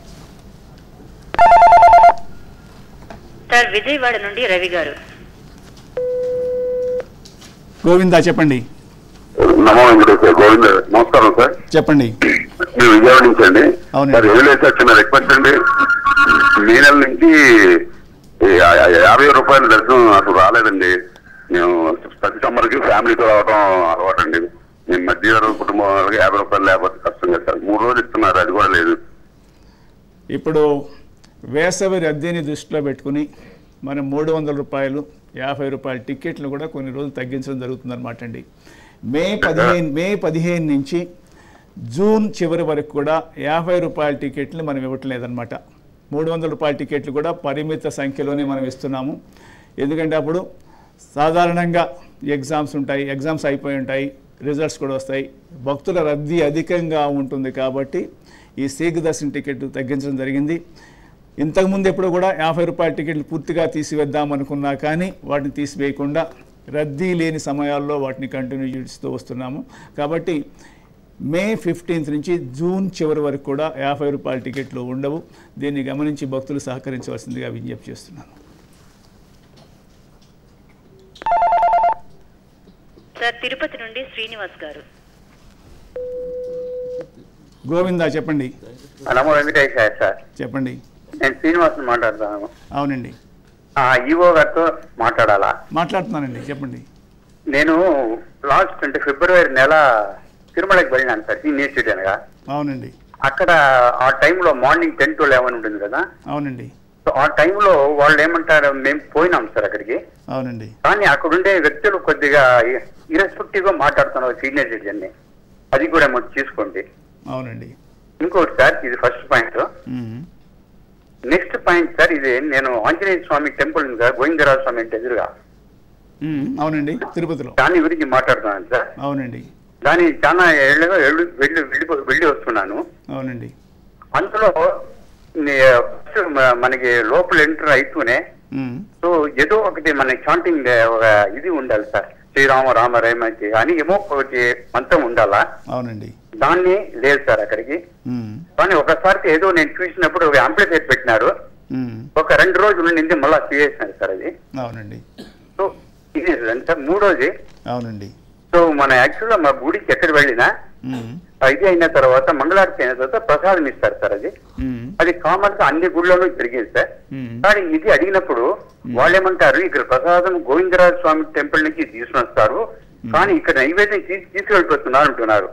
Speaker 4: సార్ విజయవాడ నుండి రవి గారు.
Speaker 2: గోవిందా చెప్పండి.
Speaker 5: నమో వెంకటేశ్వర. గోవింద నమస్కారం సార్.
Speaker 2: చెప్పండి.
Speaker 5: మీరు విజయవాడ నుంచి అండి.
Speaker 2: అవును
Speaker 5: సార్ ఏం లేదు సార్, చిన్న రిక్వెస్ట్ అండి. మే నెల నుంచి యాభై రూపాయల దర్శనం అసలు రాలేదండి. మేము ప్రతి సమ్మర్కి ఫ్యామిలీతో రావడం అలవాటు అండి. మేము మధ్య కుటుంబం వాళ్ళకి యాభై రూపాయలు లేకపోతే కష్టం కదా సార్. మూడు రోజులు ఇస్తున్నారు, అది కూడా లేదు.
Speaker 2: ఇప్పుడు వేసవి రద్దీని దృష్టిలో పెట్టుకుని మనం మూడు వందల రూపాయలు యాభై రూపాయల టికెట్లు కూడా కొన్ని రోజులు తగ్గించడం జరుగుతుందన్నమాట అండి. మే పదిహేను మే పదిహేను నుంచి జూన్ చివరి వరకు కూడా యాభై రూపాయల టికెట్లు మనం ఇవ్వట్లేదన్నమాట. మూడు వందల రూపాయల టికెట్లు కూడా పరిమిత సంఖ్యలోనే మనం ఇస్తున్నాము. ఎందుకంటే అప్పుడు సాధారణంగా ఎగ్జామ్స్ ఉంటాయి, ఎగ్జామ్స్ అయిపోయి ఉంటాయి, రిజల్ట్స్ కూడా వస్తాయి, భక్తుల రద్దీ అధికంగా ఉంటుంది. కాబట్టి ఈ శీఘ్ర దర్శన టికెట్ తగ్గించడం జరిగింది. ఇంతకుముందు ఎప్పుడు కూడా యాభై రూపాయల టికెట్లు పూర్తిగా తీసివేద్దామనుకున్నా కానీ వాటిని తీసివేయకుండా రద్దీ లేని సమయాల్లో వాటిని కంటిన్యూ చేస్తూ వస్తున్నాము. కాబట్టి మే ఫిఫ్టీన్త్ నుంచి జూన్ చివరి వరకు కూడా యాభై రూపాయల టికెట్లు ఉండవు. దీన్ని గమనించి భక్తులు సహకరించవలసిందిగా విజ్ఞప్తి చేస్తున్నాను.
Speaker 4: సార్ తిరుపతి నుండి శ్రీనివాస్ గారు.
Speaker 2: గోవిందా చెప్పండి.
Speaker 5: నమో వెంకటేశ్వర సార్.
Speaker 2: చెప్పండి.
Speaker 5: నేను శ్రీనివాస్ మాట్లాడుతున్నాను.
Speaker 2: అవునండి.
Speaker 5: ఈవో గారితో మాట్లాడాలా?
Speaker 2: మాట్లాడుతున్నానండి, చెప్పండి.
Speaker 5: నేను లాస్ట్ అంటే ఫిబ్రవరి నెల తిరుమలకి వెళ్ళినాను సార్, సీనియర్ సిటిజన్ గా.
Speaker 2: అవునండి.
Speaker 5: అక్కడ ఆ టైంలో మార్నింగ్ టెన్ టు లెవెన్ ఉంటుంది కదా.
Speaker 2: అవునండి.
Speaker 5: సో ఆ టైంలో వాళ్ళు ఏమంటారు, మేము పోయినాం సార్ అక్కడికి.
Speaker 2: అవునండి.
Speaker 5: కానీ అక్కడ ఉండే వ్యక్తులు కొద్దిగా ఇరెస్పెక్టివ్ గా మాట్లాడుతున్నారు సీనియర్ సిటిజన్ ని. అది కూడా మనం చూసుకోండి.
Speaker 2: అవునండి.
Speaker 5: ఇంకోటి సార్, ఇది first point.
Speaker 8: Next point sir, ఇది నేను ఆంజనేయ స్వామి టెంపుల్ ఉంది సార్, గోవిందరాజ స్వామి అంటే ఎదురుగా.
Speaker 2: అవునండి, తిరుపతిలో.
Speaker 8: దాని గురించి మాట్లాడుతున్నాను సార్.
Speaker 2: అవునండి. దాని
Speaker 8: చాలా ఏళ్ళుగా వెళ్ళి వెళ్ళి వెళ్ళి వస్తున్నాను.
Speaker 2: అవునండి.
Speaker 8: అందులో మనకి లోపల ఎంటర్ అవుతూనే సో ఏదో ఒకటి మన చాంటింగ్ ఒక ఇది ఉండాలి సార్, శ్రీరామ రామ రేమంచి అని ఏమో ఒకటి మంత్రం ఉండాలా.
Speaker 2: అవునండి.
Speaker 8: దాన్ని లేదు సార్ అక్కడికి. కానీ ఒకసారి ఏదో నేను చూసినప్పుడు ఒక యాంప్లిఫైర్ పెట్టినారు, ఒక రెండు రోజులు నిండి మళ్ళా తీసేసినారు సార్ అది.
Speaker 2: అవునండి.
Speaker 8: సో ఇది సార్. మూడోది,
Speaker 2: అవునండి,
Speaker 8: సో మన యాక్చువల్గా మా గుడికి ఎక్కడ వెళ్ళినా ఇది అయిన తర్వాత మంగళారతి అయిన తర్వాత ప్రసాదం ఇస్తారు సార్. అది అది కామన్ గా అన్ని గుళ్ళలో జరిగేది సార్. కానీ ఇది అడిగినప్పుడు వాళ్ళు ఏమంటారు, ఇక్కడ ప్రసాదం గోవిందరాజ స్వామి టెంపుల్ నుంచి తీసుకుని వస్తారు, కానీ ఇక్కడ నైవేద్యం తీసుకెళ్ళిపోతున్నారు అంటున్నారు.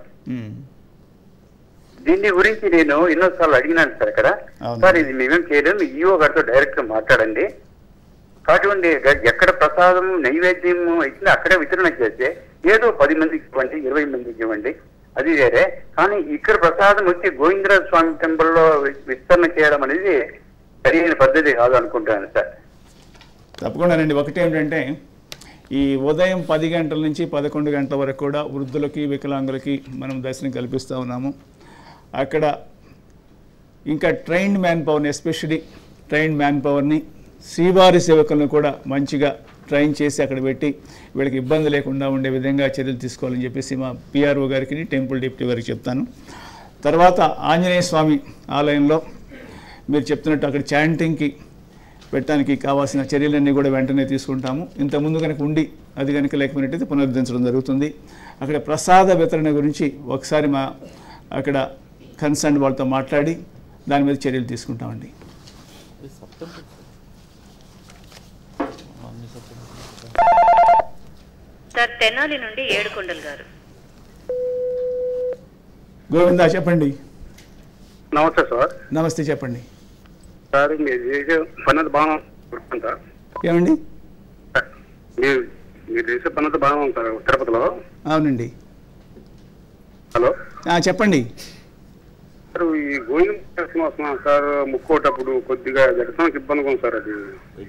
Speaker 8: దీని గురించి నేను ఎన్నోసార్లు అడిగినాను సార్ అక్కడ. సార్ ఇది మేమేం చేయలేము, ఈఓ గారితో డైరెక్ట్ గా మాట్లాడండి. కాటువంటి ఎక్కడ ప్రసాదం నైవేద్యం ఇచ్చినా అక్కడే వితరణ చేస్తే ఏదో పది మందికి ఇవ్వండి, ఇరవై మందికి ఇవ్వండి, అది వేరే. కానీ ఇక్కడ ప్రసాదం వచ్చి గోవిందరాజ స్వామి టెంపుల్లో విస్తరణ చేయడం అనేది సరైన పద్ధతి కాదు అనుకుంటున్నాను సార్.
Speaker 2: తప్పకుండానండి. ఒకటి ఏంటంటే ఈ ఉదయం పది గంటల నుంచి పదకొండు గంటల వరకు కూడా వృద్ధులకి వికలాంగులకి మనం దర్శనం కల్పిస్తూ ఉన్నాము. అక్కడ ఇంకా ట్రైన్డ్ మ్యాన్ పవర్ని, ఎస్పెషలీ ట్రైన్డ్ మ్యాన్ పవర్ని, శ్రీవారి సేవకులను కూడా మంచిగా ట్రైన్ చేసి అక్కడ పెట్టి వీళ్ళకి ఇబ్బంది లేకుండా ఉండే విధంగా చర్యలు తీసుకోవాలని చెప్పేసి మా పిఆర్ఓ గారికి, టెంపుల్ డిప్యూటీ గారికి చెప్తాను. తర్వాత ఆంజనేయ స్వామి ఆలయంలో మీరు చెప్తున్నట్టు అక్కడ చాంటింగ్కి పెట్టడానికి కావాల్సిన చర్యలన్నీ కూడా వెంటనే తీసుకుంటాము. ఇంతకుముందు కనుక ఉండి అది కనుక లేకపోయినట్టయితే పునరుద్ధరించడం జరుగుతుంది. అక్కడ ప్రసాద వితరణ గురించి ఒకసారి మా అక్కడ కన్సర్న్ వాళ్ళతో మాట్లాడి దాని మీద చర్యలు తీసుకుంటామండి.
Speaker 4: సార్ తెనాలి నుండి ఏడుకొండలు గారు.
Speaker 2: గోవిందా చెప్పండి.
Speaker 8: నమస్తే సార్.
Speaker 2: నమస్తే చెప్పండి
Speaker 8: సార్. మీరు చేసే పని బాగా సార్.
Speaker 2: ఏమండి?
Speaker 8: మీరు మీరు చేసే పని బాగా ఉంది సార్ తిరుపతిలో.
Speaker 2: అవునండి.
Speaker 8: హలో
Speaker 2: చెప్పండి
Speaker 8: సార్. ఈ గోవింద దర్శనం వస్తున్నాం సార్, ముక్కోటప్పుడు కొద్దిగా దర్శనానికి ఇబ్బందిగా ఉంది సార్. అది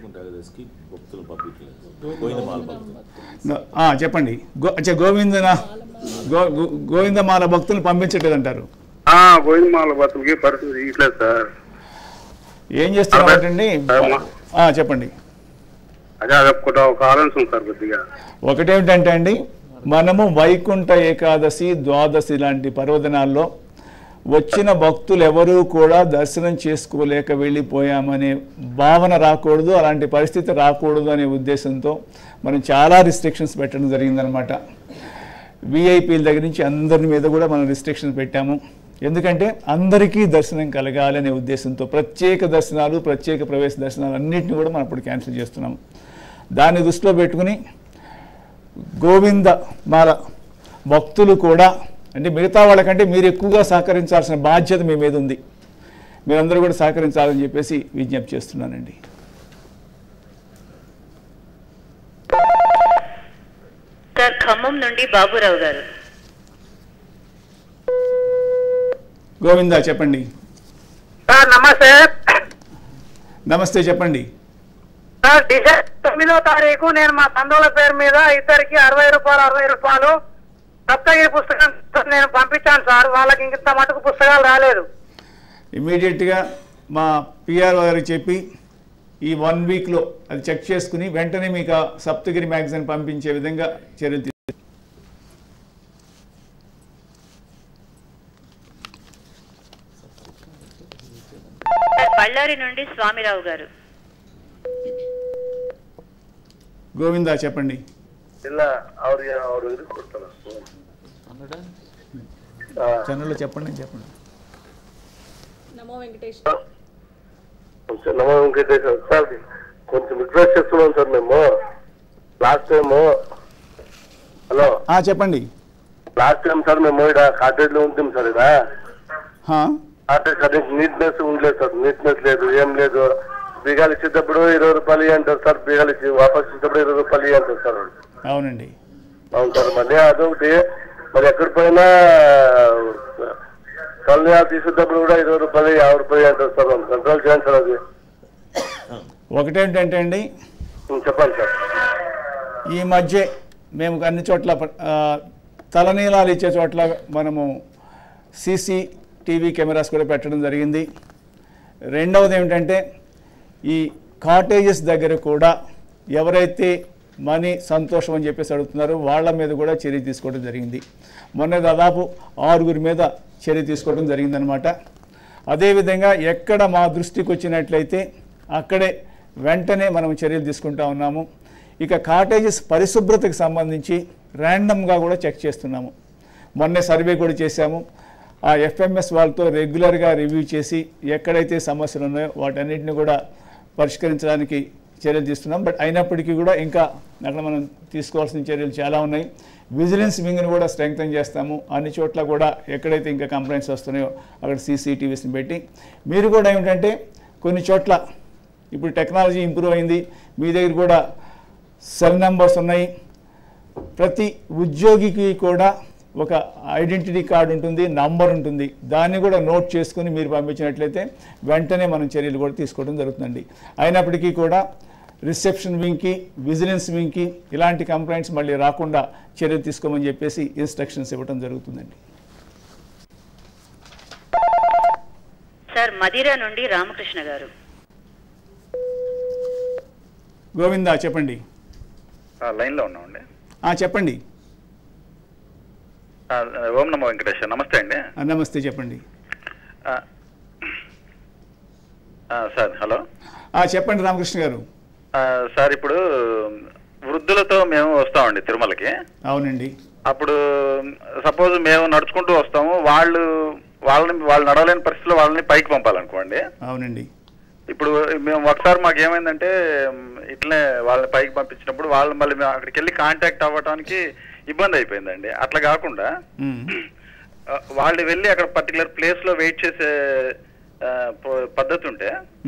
Speaker 2: చెప్పండి. గోవిందనా గోవిందమాల భక్తులు పంపించట్లేదు అంటారు.
Speaker 8: గోవిందమాల భక్తులకి పరిస్థితి ఇట్లేదు సార్.
Speaker 2: ఏం చేస్తున్నారండి? చెప్పండి.
Speaker 8: అదే అదొకటి ఒక ఆలోచన సార్. కొద్దిగా
Speaker 2: ఒకటేమిటంటే అండి, మనము వైకుంఠ ఏకాదశి, ద్వాదశి లాంటి పర్వదినాల్లో వచ్చిన భక్తులు ఎవరూ కూడా దర్శనం చేసుకోలేక వెళ్ళిపోయామనే భావన రాకూడదు, అలాంటి పరిస్థితి రాకూడదు అనే ఉద్దేశంతో మనం చాలా రిస్ట్రిక్షన్స్ పెట్టడం జరిగిందనమాట. విఐపీల దగ్గర నుంచి అందరి మీద కూడా మనం రిస్ట్రిక్షన్స్ పెట్టాము. ఎందుకంటే అందరికీ దర్శనం కలగాలి అనే ఉద్దేశంతో ప్రత్యేక దర్శనాలు, ప్రత్యేక ప్రవేశ దర్శనాలు అన్నింటినీ కూడా మనం ఇప్పుడు క్యాన్సిల్ చేస్తున్నాము. దాన్ని దృష్టిలో పెట్టుకుని గోవింద మాల భక్తులు కూడా, అంటే మిగతా వాళ్ళకంటే మీరు ఎక్కువగా సహకరించాల్సిన బాధ్యత మీ మీద ఉంది. మీరందరూ కూడా సహకరించాలని చెప్పేసి విజ్ఞప్తి చేస్తున్నానండి.
Speaker 4: సార్ ఖమ్మం నుండి బాబురావు గారు.
Speaker 2: గోవిందా చెప్పండి.
Speaker 5: సార్ నమస్తే.
Speaker 2: నమస్తే చెప్పండి.
Speaker 5: సార్ డిసెంబర్ తొమ్మిదో తారీఖు నేను మా తండ్రుల పేరు మీద ఇద్దరికి అరవై రూపాయలు అరవై రూపాయలు సప్తగిరి పుస్తకం నేను పంపించాను సార్. వాళ్ళకి ఇంత మటుకు పుస్తకాలు రాలేదు.
Speaker 2: ఇమీడియట్గా మా పిఆర్ఓ గారికి చెప్పి ఈ వన్ వీక్లో అది చెక్ చేసుకుని వెంటనే మీకు సప్తగిరి మ్యాగజైన్ పంపించే విధంగా చర్యలు తీసుకు.
Speaker 4: బళ్ళారి నుండి స్వామిరావు గారు.
Speaker 2: గోవిందా చెప్పండి. ఛానల్లో చెప్పండి చెప్పండి.
Speaker 6: నమో వెంకటేష్.
Speaker 5: నమో వెంకటేశ్వర సార్, కొంచెం రిక్వెస్ట్ చేస్తున్నాం సార్. మేము లాస్ట్ టైము హలో
Speaker 2: చెప్పండి.
Speaker 5: లాస్ట్ టైం సార్ మేము ఇక్కడ కాటేజ్ లో ఉంటాం సార్. ఇక్కడ కాటేజ్ కాటేజ్ నీట్నెస్ ఉండలేదు సార్. నీట్నెస్ లేదు, ఏం లేదు. బీగాలు ఇచ్చేటప్పుడు ఇరవై రూపాయలు అంటారు సార్. బీగాలు ఇచ్చి వాపస్ ఇచ్చేటప్పుడు ఇరవై రూపాయలు అంటారు సార్.
Speaker 2: అవునండి.
Speaker 5: అవును సార్. మళ్ళీ అదొకటి. మరి ఎక్కడి పోయినా కళ్ళు తీసేటప్పుడు కూడా ఇరవై రూపాయలు యాభై రూపాయలు అంటారు సార్, కంట్రోల్ చేయండి సార్. అది
Speaker 2: ఒకటేంటంటే అండి,
Speaker 5: చెప్పండి సార్.
Speaker 2: ఈ మధ్య మేము అన్ని చోట్ల తలనీలాలు ఇచ్చే చోట్ల మనము సీసీ టీవీ కెమెరాస్ కూడా పెట్టడం జరిగింది. రెండవది ఏమిటంటే ఈ కాటేజెస్ దగ్గర కూడా ఎవరైతే మనీ సంతోషం అని చెప్పేసి అడుగుతున్నారో వాళ్ళ మీద కూడా చర్య తీసుకోవడం జరిగింది. మొన్న దాదాపు ఆరుగురి మీద చర్య తీసుకోవడం జరిగిందనమాట. అదేవిధంగా ఎక్కడ మా దృష్టికి వచ్చినట్లయితే అక్కడే వెంటనే మనం చర్యలు తీసుకుంటా ఉన్నాము. ఇక కాటేజెస్ పరిశుభ్రతకు సంబంధించి ర్యాండమ్గా కూడా చెక్ చేస్తున్నాము. మొన్నే సర్వే కూడా చేశాము. ఆ ఎఫ్ఎంఎస్ వాళ్ళతో రెగ్యులర్గా రివ్యూ చేసి ఎక్కడైతే సమస్యలు ఉన్నాయో వాటన్నిటిని కూడా పరిష్కరించడానికి చర్యలు తీస్తున్నాం. బట్ అయినప్పటికీ కూడా ఇంకా అక్కడ మనం తీసుకోవాల్సిన చర్యలు చాలా ఉన్నాయి. విజిలెన్స్ వింగ్ని కూడా స్ట్రెంగ్తన్ చేస్తాము. అన్ని చోట్ల కూడా ఎక్కడైతే ఇంకా కంప్లైంట్స్ వస్తున్నాయో అక్కడ సీసీటీవీస్ని పెట్టి, మీరు కూడా ఏమిటంటే కొన్ని చోట్ల ఇప్పుడు టెక్నాలజీ ఇంప్రూవ్ అయింది, మీ దగ్గర కూడా సెల్ నెంబర్స్ ఉన్నాయి. ప్రతి ఉద్యోగికి కూడా ఒక ఐడెంటిటీ కార్డు ఉంటుంది, నంబర్ ఉంటుంది. దాన్ని కూడా నోట్ చేసుకుని మీరు పంపించినట్లయితే వెంటనే మనం చర్యలు కూడా తీసుకోవడం జరుగుతుందండి. అయినప్పటికీ కూడా రిసెప్షన్ వింగ్కి, విజిలెన్స్ వింగ్కి ఇలాంటి కంప్లైంట్స్ మళ్ళీ రాకుండా చర్యలు తీసుకోమని చెప్పేసి ఇన్స్ట్రక్షన్స్ ఇవ్వడం జరుగుతుందండి.
Speaker 4: సార్ మదిరా నుండి రామకృష్ణ గారు.
Speaker 2: గోవిందా చెప్పండి.
Speaker 8: లైన్లో ఉన్నామండి.
Speaker 2: చెప్పండి.
Speaker 8: ఓం నమో వెంకటేశ్వర. నమస్తే అండి.
Speaker 2: నమస్తే చెప్పండి
Speaker 8: సార్. హలో
Speaker 2: చెప్పండి రామకృష్ణ గారు.
Speaker 8: సార్ ఇప్పుడు వృద్ధులతో మేము వస్తామండి తిరుమలకి.
Speaker 2: అవునండి.
Speaker 8: అప్పుడు సపోజ్ మేము నడుచుకుంటూ వస్తాము, వాళ్ళు వాళ్ళని వాళ్ళు నడవలేని పరిస్థితిలో వాళ్ళని పైకి పంపాలనుకోండి.
Speaker 2: అవునండి.
Speaker 8: ఇప్పుడు మేము ఒకసారి మాకు ఏమైందంటే ఇట్లనే వాళ్ళని పైకి పంపించినప్పుడు వాళ్ళు మళ్ళీ మేము అక్కడికి వెళ్ళి కాంటాక్ట్ అవ్వడానికి ఇబ్బంది అయిపోయిందండి. అట్లా కాకుండా వాళ్ళు వెళ్ళి అక్కడ పర్టికులర్ ప్లేస్ లో వెయిట్ చేసే పద్ధతి ఉంటే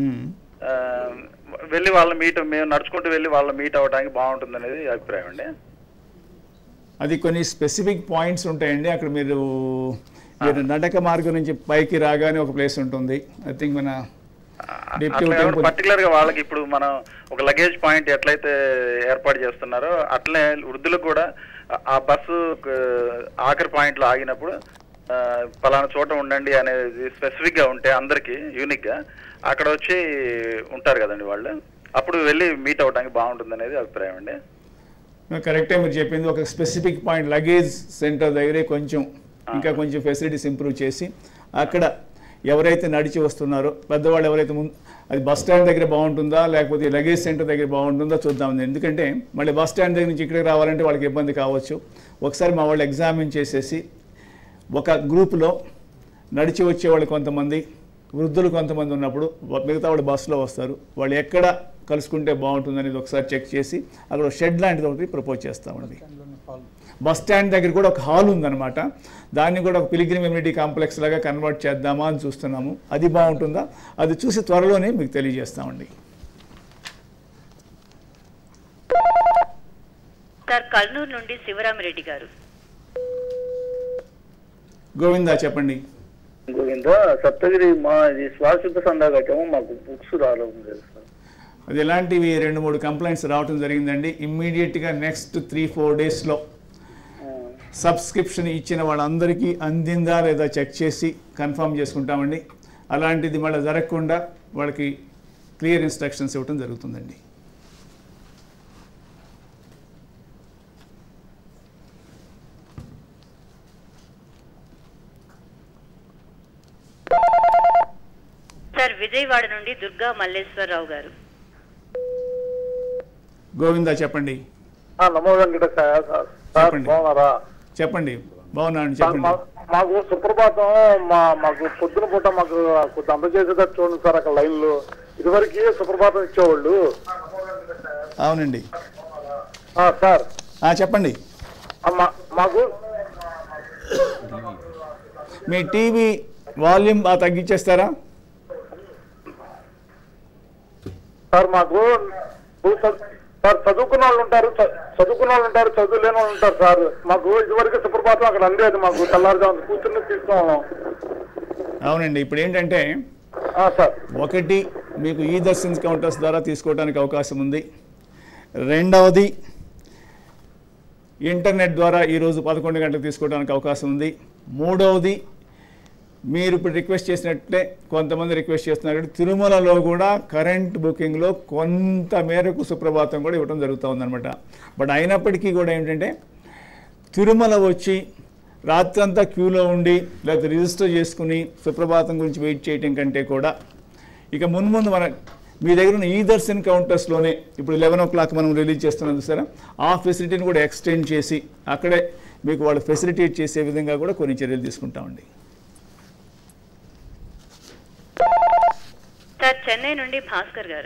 Speaker 8: వెళ్ళి వాళ్ళ మీట్ మేము నడుచుకుంటూ వెళ్ళి వాళ్ళ మీట్ అవ్వడానికి బాగుంటుంది అనేది అభిప్రాయం అండి.
Speaker 2: అది కొన్ని స్పెసిఫిక్ పాయింట్స్ ఉంటాయండి. అక్కడ మీరు మీరు నడక మార్గం నుంచి పైకి రాగానే ఒక ప్లేస్ ఉంటుంది. ఐ థింక్ మన
Speaker 8: పర్టికులర్ గా వాళ్ళకి ఇప్పుడు మనం ఒక లగేజ్ పాయింట్ ఎట్లయితే ఏర్పాటు చేస్తున్నారో అట్లనే వృద్ధులకు కూడా ఆ బస్సు ఆఖరి పాయింట్ లో ఆగినప్పుడు పలానా చోట ఉండండి అనేది స్పెసిఫిక్ గా ఉంటే అందరికి యూనిక్ గా అక్కడ వచ్చి ఉంటారు కదండి వాళ్ళు, అప్పుడు వెళ్ళి మీట్ అవ్వడానికి బాగుంటుంది అనేది అభిప్రాయం అండి.
Speaker 2: కరెక్టే మీరు చెప్పింది. ఒక స్పెసిఫిక్ పాయింట్ లగేజ్ సెంటర్ దగ్గరే కొంచెం ఇంకా కొంచెం ఫెసిలిటీస్ ఇంప్రూవ్ చేసి అక్కడ ఎవరైతే నడిచి వస్తున్నారో పెద్దవాళ్ళు ఎవరైతే ముందు అది బస్ స్టాండ్ దగ్గర బాగుంటుందా లేకపోతే లగేజ్ సెంటర్ దగ్గర బాగుంటుందా చూద్దాం. ఎందుకంటే మళ్ళీ బస్ స్టాండ్ దగ్గర నుంచి ఇక్కడికి రావాలంటే వాళ్ళకి ఇబ్బంది కావచ్చు. ఒకసారి మా వాళ్ళు ఎగ్జామిన్ చేసేసి ఒక గ్రూప్లో నడిచి వచ్చేవాళ్ళు కొంతమంది, వృద్ధులు కొంతమంది ఉన్నప్పుడు మిగతా వాళ్ళు బస్సులో వస్తారు, వాళ్ళు ఎక్కడ కలుసుకుంటే బాగుంటుంది అనేది ఒకసారి చెక్ చేసి అక్కడ షెడ్ లాంటిది ఒకటి ప్రపోజ్ చేస్తామండి. బస్ స్టాండ్ దగ్గర కూడా ఒక హాల్ ఉందన్నమాట. దాన్ని కూడా ఒక పిలిగ్రిమ్ ఇమ్యూనిటీ కాంప్లెక్స్ లాగా కన్వర్ట్ చేద్దామా అని చూస్తున్నాము. అది బాగుంటుందా అది చూసి త్వరలోనే మీకు తెలియజేస్తామండి.
Speaker 4: సార్ కర్నూలు నుండి శివరామిరెడ్డి గారు.
Speaker 2: గోవిందా చెప్పండి.
Speaker 9: గోవిందా సప్తగిరి మా ఇది శ్వాస సందా కట్టాము, మాకు బుక్స్ రాలేదు సార్.
Speaker 2: అది ఎలాంటివి రెండు మూడు కంప్లైంట్స్ రావడం జరిగిందండి. ఇమ్మీడియట్గా నెక్స్ట్ త్రీ ఫోర్ డేస్లో సబ్స్క్రిప్షన్ ఇచ్చిన వాళ్ళందరికీ అందిందా లేదా చెక్ చేసి కన్ఫర్మ్ చేసుకుంటామండి. అలాంటిది మళ్ళీ జరగకుండా వాళ్ళకి క్లియర్ ఇన్స్ట్రక్షన్స్ ఇవ్వడం జరుగుతుందండి.
Speaker 4: సార్ విజయవాడ నుండి దుర్గా మల్లేశ్వరరావు గారు.
Speaker 2: గోవిందా చెప్పండి.
Speaker 5: నమో వెంకటేశ్వర సార్. బాగున్నారా?
Speaker 2: చెప్పండి. బాగున్నాను చెప్పండి.
Speaker 5: మాకు సుప్రభాతం మా మాకు పొద్దున పూట మాకు కొంచెం అందజేసేటట్టు చూడండి సార్. అక్కడ లైన్లో ఇదివరకు సుప్రభాతం ఇచ్చేవాళ్ళు.
Speaker 2: అవునండి
Speaker 5: సార్
Speaker 2: చెప్పండి.
Speaker 5: మాకు
Speaker 2: మీ టీవీ వాల్యూమ్ బాగా తగ్గించేస్తారా
Speaker 5: సార్? మాకు సార్ చదువుకున్న వాళ్ళు ఉంటారు, చదువుకున్న వాళ్ళు ఉంటారు, చదువు లేని వాళ్ళు ఉంటారు సార్. మాకు ఇదివరకు సుప్రభాతం అక్కడ అందేది. మాకు తెల్లారుజాము కూర్చుని తీసుకోవాలి.
Speaker 2: అవునండి. ఇప్పుడు ఏంటంటే ఒకటి మీకు ఈ దర్శన్ కౌంటర్స్ ద్వారా తీసుకోవడానికి అవకాశం ఉంది. రెండవది ఇంటర్నెట్ ద్వారా ఈరోజు పదకొండు గంటలకు తీసుకోవడానికి అవకాశం ఉంది. మూడవది మీరు ఇప్పుడు రిక్వెస్ట్ చేసినట్లే కొంతమంది రిక్వెస్ట్ చేస్తున్నారు, తిరుమలలో కూడా కరెంట్ బుకింగ్లో కొంత మేరకు సుప్రభాతం కూడా ఇవ్వడం జరుగుతూ ఉందన్నమాట. బట్ అయినప్పటికీ కూడా ఏంటంటే తిరుమల వచ్చి రాత్రంతా క్యూలో ఉండి లేకపోతే రిజిస్టర్ చేసుకుని సుప్రభాతం గురించి వెయిట్ చేయటం కంటే కూడా ఇక మున్ముందు మన మీ దగ్గర ఉన్న ఈ దర్శన్ కౌంటర్స్లోనే ఇప్పుడు లెవెన్ ఓ క్లాక్ మనం రిలీజ్ చేస్తున్నాం సరే, ఆ ఫెసిలిటీని కూడా ఎక్స్టెండ్ చేసి అక్కడే మీకు వాళ్ళు ఫెసిలిటేట్ చేసే విధంగా కూడా కొన్ని చర్యలు తీసుకుంటామండి.
Speaker 4: సార్ చెన్నై నుండి భాస్కర్ గారు.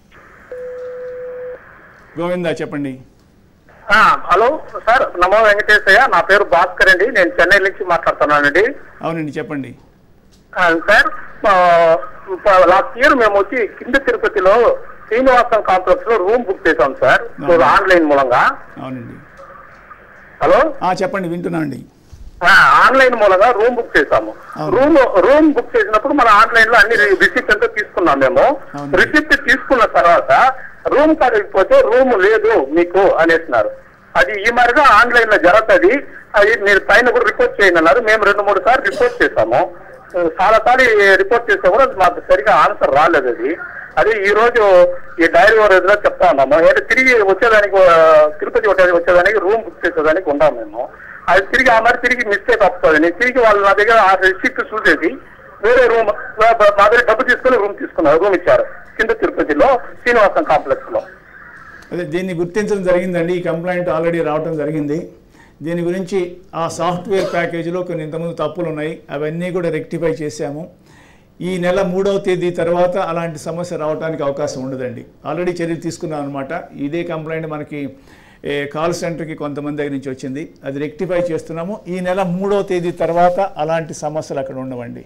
Speaker 2: గోవిందా చెప్పండి.
Speaker 10: హలో సార్, నమో వెంకటేశయ్య. నా పేరు భాస్కర్ అండి, నేను చెన్నై నుంచి మాట్లాడుతున్నానండి.
Speaker 2: అవునండి చెప్పండి.
Speaker 10: సార్ లాస్ట్ ఇయర్ మేము వచ్చి కింద తిరుపతిలో శ్రీనివాసం కాంప్లెక్స్ లో రూమ్ బుక్ చేసాం సార్, ఆన్లైన్ మూలంగా.
Speaker 2: అవునండి.
Speaker 10: హలో
Speaker 2: చెప్పండి, వింటున్నా అండి.
Speaker 10: ఆన్లైన్ మూలంగా రూమ్ బుక్ చేసాము. రూమ్ రూమ్ బుక్ చేసినప్పుడు మన ఆన్లైన్ లో అన్ని రిసిప్ట్ అంతా తీసుకున్నాం మేము. రిసిప్ట్ తీసుకున్న తర్వాత రూమ్ కాకపోతే రూమ్ లేదు మీకు అనేసినారు. అది ఈ మరిగా ఆన్లైన్ లో జరుగుతుంది, అది మీరు పైన కూడా రిపోర్ట్ చేయండి అన్నారు. మేము రెండు మూడు సార్లు రిపోర్ట్ చేసాము. చాలా సార్లు రిపోర్ట్ చేస్తే కూడా మాకు సరిగా ఆన్సర్ రాలేదు. అది అది ఈ రోజు ఈ డైరీ రోజులో చెప్తా ఉన్నాము. అంటే తిరిగి వచ్చేదానికి తిరుపతి వచ్చేదానికి రూమ్ బుక్ చేసేదానికి ఉన్నాము మేము. అది తిరిగి ఆ మరి తిరిగి మిస్టేక్ వస్తుంది. తిరిగి వాళ్ళు నా దగ్గర ఆ రిసిప్ట్ చూసేసి వేరే రూమ్ మా దగ్గర డబ్బు తీసుకుని రూమ్ తీసుకున్నారు, రూమ్ ఇచ్చారు కింద తిరుపతిలో శ్రీనివాసం కాంప్లెక్స్ లో.
Speaker 2: అదే దీన్ని గుర్తించడం జరిగిందండి. ఈ కంప్లైంట్ ఆల్రెడీ రావడం జరిగింది. దీని గురించి ఆ సాఫ్ట్వేర్ ప్యాకేజీలో కొన్ని ఇంతకుముందు తప్పులు ఉన్నాయి, అవన్నీ కూడా రెక్టిఫై చేశాము. ఈ నెల మూడవ తేదీ తర్వాత అలాంటి సమస్య రావడానికి అవకాశం ఉండదండి. ఆల్రెడీ చర్యలు తీసుకున్నాం అనమాట. ఇదే కంప్లైంట్ మనకి కాల్ సెంటర్కి కొంతమంది దగ్గర నుంచి వచ్చింది, అది రెక్టిఫై చేస్తున్నాము. ఈ నెల మూడవ తేదీ తర్వాత అలాంటి సమస్యలు అక్కడ ఉండవండి.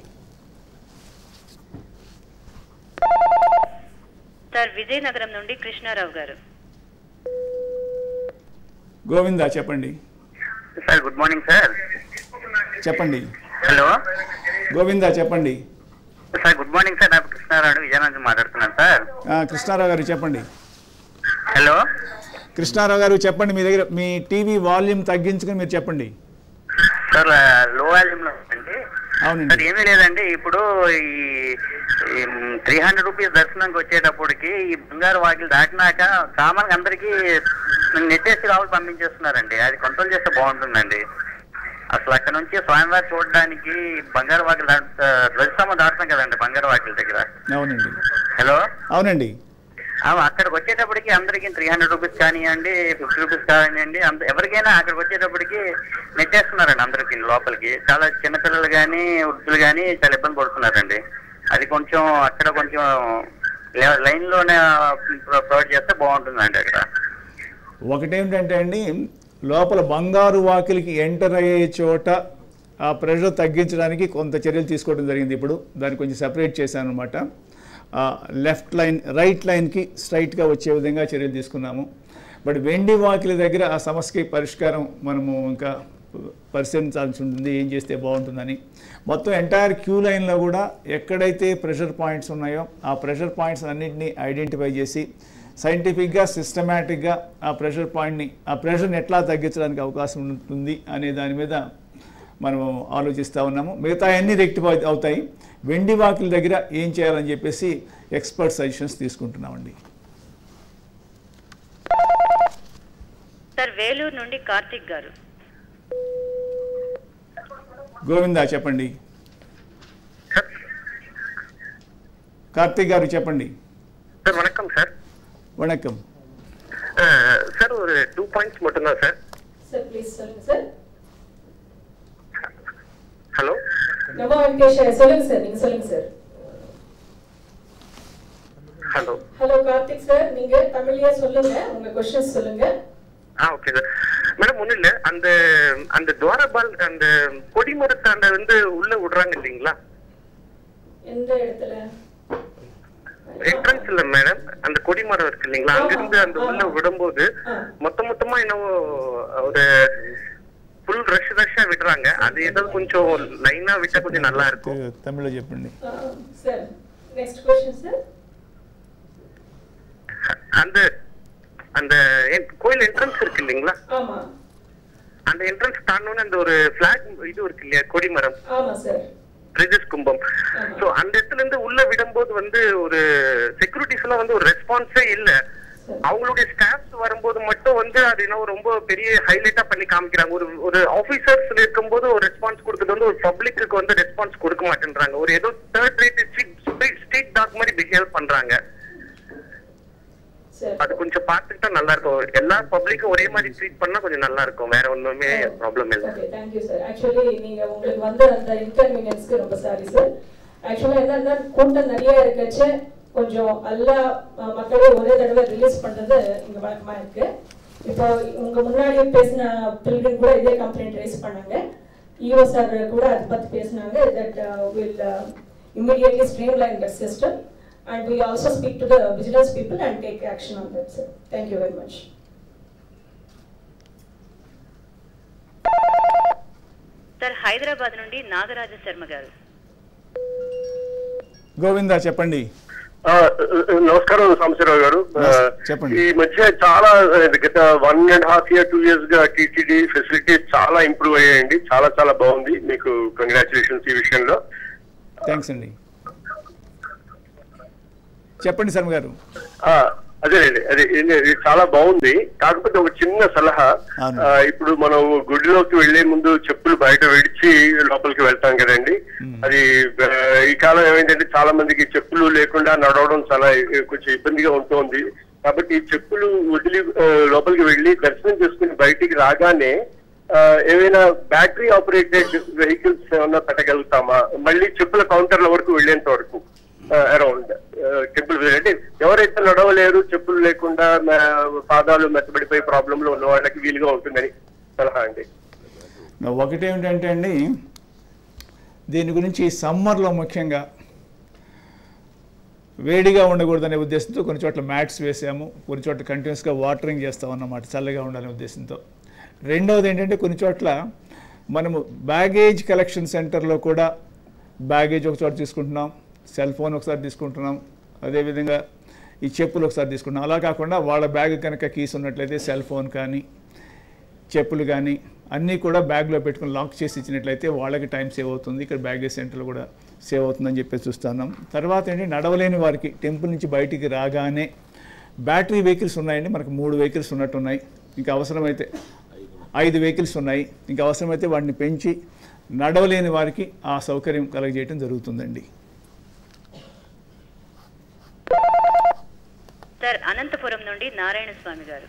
Speaker 4: సార్ విజయనగరం నుండి కృష్ణారావు గారు.
Speaker 2: గోవిందా చెప్పండి.
Speaker 8: Sir good morning sir.
Speaker 2: చెప్పండి.
Speaker 8: హలో
Speaker 2: గోవిందా చెప్పండి.
Speaker 8: సార్ గుడ్ మార్నింగ్ సార్, నా కృష్ణారావు విజయనగరం నుంచి మాట్లాడుతున్నాను సార్.
Speaker 2: కృష్ణారావు గారు చెప్పండి.
Speaker 8: హలో
Speaker 2: కృష్ణారావు గారు చెప్పండి. మీ దగ్గర మీ టీవీ వాల్యూమ్ తగ్గించుకుని మీరు చెప్పండి.
Speaker 8: సార్ లో వాల్యూమ్ లో అండి.
Speaker 2: అవునండి.
Speaker 8: సార్ ఏమీ లేదండి, ఇప్పుడు ఈ త్రీ హండ్రెడ్ రూపీస్ దర్శనంకి వచ్చేటప్పటికి ఈ బంగారు వాకిలు దాటినాక కామన్ అందరికి నెట్టేసి రావులు పంపించేస్తున్నారండి. అది కంట్రోల్ చేస్తే బాగుంటుందండి. అసలు అక్కడ నుంచి స్వామివారి చూడడానికి బంగారు వాకిలు ధ్వజస్తంభం దాటుతాం కదండి బంగారు వాకిల దగ్గర.
Speaker 2: అవునండి.
Speaker 8: హలో
Speaker 2: అవునండి.
Speaker 8: అక్కడికి వచ్చేటప్పటికి అందరికి త్రీ హండ్రెడ్ రూపీస్ కానివ్వండి, ఫిఫ్టీ రూపీస్ కానివ్వండి, అంత ఎవరికైనా అక్కడికి వచ్చేటప్పటికి నెట్టేస్తున్నారండి అందరికి లోపలికి. చాలా చిన్నపిల్లలు కానీ వృద్ధులు కానీ చాలా ఇబ్బంది పడుతున్నారండి. అది కొంచెం అక్కడ కొంచెం లైన్ లోనే ప్రొవైడ్ చేస్తే బాగుంటుందండి. అక్కడ
Speaker 2: ఒకటేమిటంటే అండి, లోపల బంగారు వాకిలికి ఎంటర్ అయ్యే చోట ఆ ప్రెషర్ తగ్గించడానికి కొంత చర్యలు తీసుకోవడం జరిగింది. ఇప్పుడు దాన్ని కొంచెం సెపరేట్ చేశాను అనమాట. లెఫ్ట్ లైన్ రైట్ లైన్కి స్ట్రైట్గా వచ్చే విధంగా చర్యలు తీసుకున్నాము. బట్ వెండి వాకిలి దగ్గర ఆ సమస్యకి పరిష్కారం మనము ఇంకా పరిశీలించాల్సి ఉంటుంది, ఏం చేస్తే బాగుంటుందని. మొత్తం ఎంటైర్ క్యూ లైన్లో కూడా ఎక్కడైతే ప్రెషర్ పాయింట్స్ ఉన్నాయో ఆ ప్రెషర్ పాయింట్స్ అన్నింటినీ ఐడెంటిఫై చేసి సైంటిఫిక్గా సిస్టమేటిక్గా ఆ ప్రెషర్ పాయింట్ని ఆ ప్రెషర్ని ఎట్లా తగ్గించడానికి అవకాశం ఉంటుంది అనే దాని మీద మనము ఆలోచిస్తూ ఉన్నాము. మిగతా అన్నీ రెక్టిఫై అవుతాయి. వెండి వాకిల దగ్గర ఏం చేయాలని చెప్పేసి ఎక్స్పర్ట్ సజెషన్స్ తీసుకుంటున్నామండి.
Speaker 4: సార్ వేలూరు నుండి కార్తిక్ గారు.
Speaker 2: గోవిందా చెప్పండి. కార్తిక్ గారు చెప్పండి.
Speaker 10: సార్ వణకం సార్.
Speaker 2: వణకం
Speaker 10: சார். ஒரு டூ பாயிண்ட்ஸ் மட்டும்தான் சார்.
Speaker 6: சார் ப்ளீஸ் சொல்லுங்க சார்.
Speaker 10: ஹலோ
Speaker 6: நமோ வெங்கடேஷ் சொல்லுங்க சார், நீங்க சொல்லுங்க sir.
Speaker 10: Hello
Speaker 6: hello Karthik sir, நீங்க தமிழ்லயே சொல்லுங்க, உங்க क्वेश्चंस சொல்லுங்க.
Speaker 10: ஆ ஓகே சார். மேடம் ஒண்ணு இல்ல, அந்த அந்த துவாரபால் அந்த கொடிமரத்தாண்ட வந்து உள்ள விடுறாங்க இல்லீங்களா?
Speaker 6: எந்த இடத்துல?
Speaker 10: என்ட்ரன்ஸ் இல்ல மேடம், அந்த கொடிமரம் இருக்கு இல்லீங்களா, அங்கிருந்து அந்த உள்ள விடும்போது மொத்த மொத்தமா என்ன ஒரு ஃபுல் ஃபுல் ரஷ் ரஷ்ஷா விடுறாங்க. அது ஏதாவது கொஞ்சம் லைனா விட்டா கொஞ்சம் நல்லா இருக்கும்.
Speaker 2: தமிழ்ல చెప్పండి.
Speaker 6: Sir next question sir.
Speaker 10: அந்த அந்த கோயில் என்ட்ரன்ஸ் இருக்கு இல்லீங்களா?
Speaker 6: ஆமா.
Speaker 10: அந்த என்ட்ரன்ஸ் தாண்டனே அந்த ஒரு ஃபிளாக் இது இருக்கு இல்லையா, கொடிமரம்.
Speaker 6: ஆமா சார்.
Speaker 10: ரிஜிஸ் கும்பம். சோ அந்த இடத்துல இருந்து உள்ள விடும்போது வந்து ஒரு செக்யூரிட்டிஸ் எல்லாம் வந்து ஒரு ரெஸ்பான்ஸே இல்ல. அவங்களுடைய ஸ்டாஃப்ஸ் வரும்போது மட்டும் வந்து அது என்ன ரொம்ப பெரிய ஹைலைட்டா பண்ணி காமிக்கிறாங்க. ஒரு ஒரு ஆபீசர்ஸ் இருக்கும்போது ஒரு ரெஸ்பான்ஸ் கொடுத்தது வந்து ஒரு பப்ளிக்கு வந்து ரெஸ்பான்ஸ் கொடுக்க மாட்டேன்றாங்க. ஒரு ஏதோ தேர்ட் ரேட் ஸ்ட்ரீட் டாக் மாதிரி பிஹேவ் பண்றாங்க. அது கொஞ்சம் பார்த்துட்டா நல்லா இருக்கும். எல்லா பப்ளிக்கும் ஒரே மாதிரி ட்ரீட் பண்ணா கொஞ்சம் நல்லா இருக்கும். வேற ஒண்ணுமே ப்ராப்ளம் இல்ல.
Speaker 6: Okay, thank you sir. Actually நீங்க உங்களுக்கு வந்த அந்த இன்கன்வீனியன்ஸ்க்கு ரொம்ப சாரி சார். एक्चुअली என்னன்னா கூட்டம் நிறைய இருக்கச்சே கொஞ்சம் எல்லா மக்களே ஒரே தடவை ரிலீஸ் பண்றது இங்க வழக்கமா இருக்கு. இப்போ உங்க முன்னாடி பேசின பில்டிங் கூட இதே கம்ப்ளைண்ட் ரைஸ் பண்ணாங்க. ஈஓ சார் கூட அதை பத்தி பேசினாங்க. That will immediately streamline the system and we also speak to the vigilance people and take action on that, sir. Thank you very much.
Speaker 4: Sir, Hyderabad nundi Nagaraja Sharma garu.
Speaker 2: Govinda చెప్పండి.
Speaker 10: నమస్కారం సాంబశివరావు గారు. ఈ మధ్య చాలా గత one and half year two years గా TTD facilities చాలా improve అయ్యాయండి. చాలా చాలా బాగుంది. మీకు కంగ్రాచులేషన్స్ ఈ విషయంలో.
Speaker 2: థ్యాంక్స్ అండి. చెప్పండి శర్మ గారు.
Speaker 10: అదేనండి, అదే ఇది చాలా బాగుంది. కాకపోతే ఒక చిన్న సలహా, ఇప్పుడు మనం గుడిలోకి వెళ్లే ముందు చెప్పులు బయట విడిచి లోపలికి వెళ్తాం కదండి. అది ఈ కాలం ఏమైందంటే చాలా మందికి చెప్పులు లేకుండా నడవడం చాలా కొంచెం ఇబ్బందిగా ఉంటుంది. కాబట్టి చెప్పులు వదిలి లోపలికి వెళ్లి దర్శనం చేసుకుని బయటికి రాగానే ఏమైనా బ్యాటరీ ఆపరేటెడ్ వెహికల్స్ ఏమన్నా పెట్టగలుగుతామా మళ్ళీ చెప్పుల కౌంటర్ల వరకు వెళ్లేంత వరకు అరౌండ్ టెంపుల్ అంటే ఎవరైతే నడవలేరు చెప్పులు లేకుండా పాదాలు మెత్తబడిపోయే ప్రాబ్లం లో ఉన్న వాళ్ళకి వీలుగా ఉంటుందని సలహా అండి.
Speaker 2: ఒకటేమిటంటే అండి, దీని గురించి సమ్మర్లో ముఖ్యంగా వేడిగా ఉండకూడదనే ఉద్దేశంతో కొన్ని చోట్ల మ్యాట్స్ వేసాము, కొన్ని చోట్ల కంటిన్యూస్గా వాటరింగ్ చేస్తాం అన్నమాట, చల్లగా ఉండాలనే ఉద్దేశంతో. రెండవది ఏంటంటే కొన్ని చోట్ల మనము బ్యాగేజ్ కలెక్షన్ సెంటర్లో కూడా బ్యాగేజ్ ఒక చోట తీసుకుంటున్నాం, సెల్ ఫోన్ ఒకసారి తీసుకుంటున్నాం, అదేవిధంగా ఈ చెప్పులు ఒకసారి తీసుకుంటున్నాం. అలా కాకుండా వాళ్ళ బ్యాగ్ కనుక కీస్ ఉన్నట్లయితే సెల్ ఫోన్ కానీ చెప్పులు కానీ అన్నీ కూడా బ్యాగ్లో పెట్టుకుని లాక్ చేసి ఇచ్చినట్లయితే వాళ్ళకి టైం సేవ్ అవుతుంది. ఇక్కడ బ్యాగేజ్ సెంటర్లో కూడా సేవ్ అవుతుందని చెప్పేసి చూస్తున్నాం. తర్వాత ఏంటి, నడవలేని వారికి టెంపుల్ నుంచి బయటికి రాగానే బ్యాటరీ వెహికల్స్ ఉన్నాయండి. మనకు మూడు వెహికల్స్ ఉన్నట్టున్నాయి. ఇంకా అవసరమైతే ఐదు వెహికల్స్ ఉన్నాయి. ఇంకా అవసరమైతే వాటిని పెంచి నడవలేని వారికి ఆ సౌకర్యం కలగజేయడం జరుగుతుందండి.
Speaker 4: సార్, అనంతపురం నుండి నారాయణ స్వామి గారు.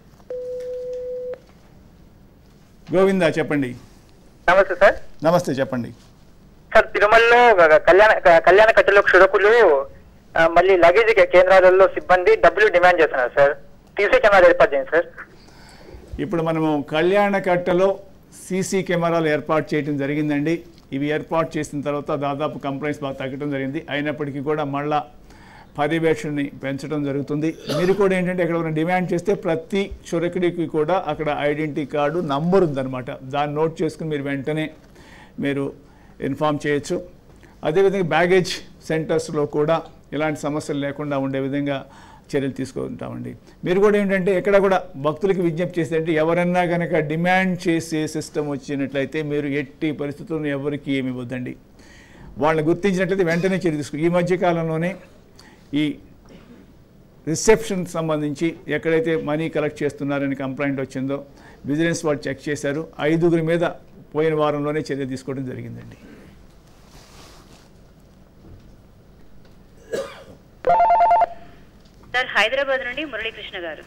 Speaker 2: గోవిందా చెప్పండి.
Speaker 11: నమస్తే సార్.
Speaker 2: నమస్తే చెప్పండి
Speaker 11: సార్. తిరుమలలో కళ్యాణ కళ్యాణ కట్టలో క్షురకులు మళ్ళీ లగేజ్ కేంద్రాలలో సిబ్బంది డబ్బులు డిమాండ్ చేస్తున్నారు సార్. సీసీ కెమెరా ఏర్పాటు చేయండి సార్.
Speaker 2: ఇప్పుడు మనము కళ్యాణ కట్టలో సీసీ కెమెరాలు ఏర్పాటు చేయడం జరిగిందండి. ఇవి ఏర్పాటు చేసిన తర్వాత దాదాపు కంప్లైంట్స్ బాగా తగ్గడం జరిగింది. అయినప్పటికీ కూడా మళ్ళా పర్యవేక్షణని పెంచడం జరుగుతుంది. మీరు కూడా ఏంటంటే ఎక్కడ డిమాండ్ చేస్తే ప్రతి క్షురకుడికి కూడా అక్కడ ఐడెంటిటీ కార్డు నంబర్ ఉందన్నమాట. దాన్ని నోట్ చేసుకుని మీరు వెంటనే మీరు ఇన్ఫామ్ చేయొచ్చు. అదేవిధంగా బ్యాగేజ్ సెంటర్స్లో కూడా ఇలాంటి సమస్యలు లేకుండా ఉండే విధంగా చర్యలు తీసుకుంటామండి. మీరు కూడా ఏంటంటే ఎక్కడ కూడా భక్తులకి విజ్ఞప్తి చేసేదంటే ఎవరన్నా కనుక డిమాండ్ చేసే సిస్టమ్ వచ్చినట్లయితే మీరు ఎట్టి పరిస్థితుల్లో ఎవరికి ఏమి ఇవ్వద్దండి. వాళ్ళని గుర్తించినట్లయితే వెంటనే చర్య తీసుకు. ఈ మధ్యకాలంలోనే ఈ రిసెప్షన్ సంబంధించి ఎక్కడైతే మనీ కలెక్ట్ చేస్తున్నారని కంప్లైంట్ వచ్చిందో విజిలెన్స్ వాళ్ళు చెక్ చేశారు. ఐదుగురి మీద పోయిన వారంలోనే చర్య తీసుకోవడం జరిగిందండి.
Speaker 4: సార్, హైదరాబాద్ నుండి మురళీకృష్ణ గారు.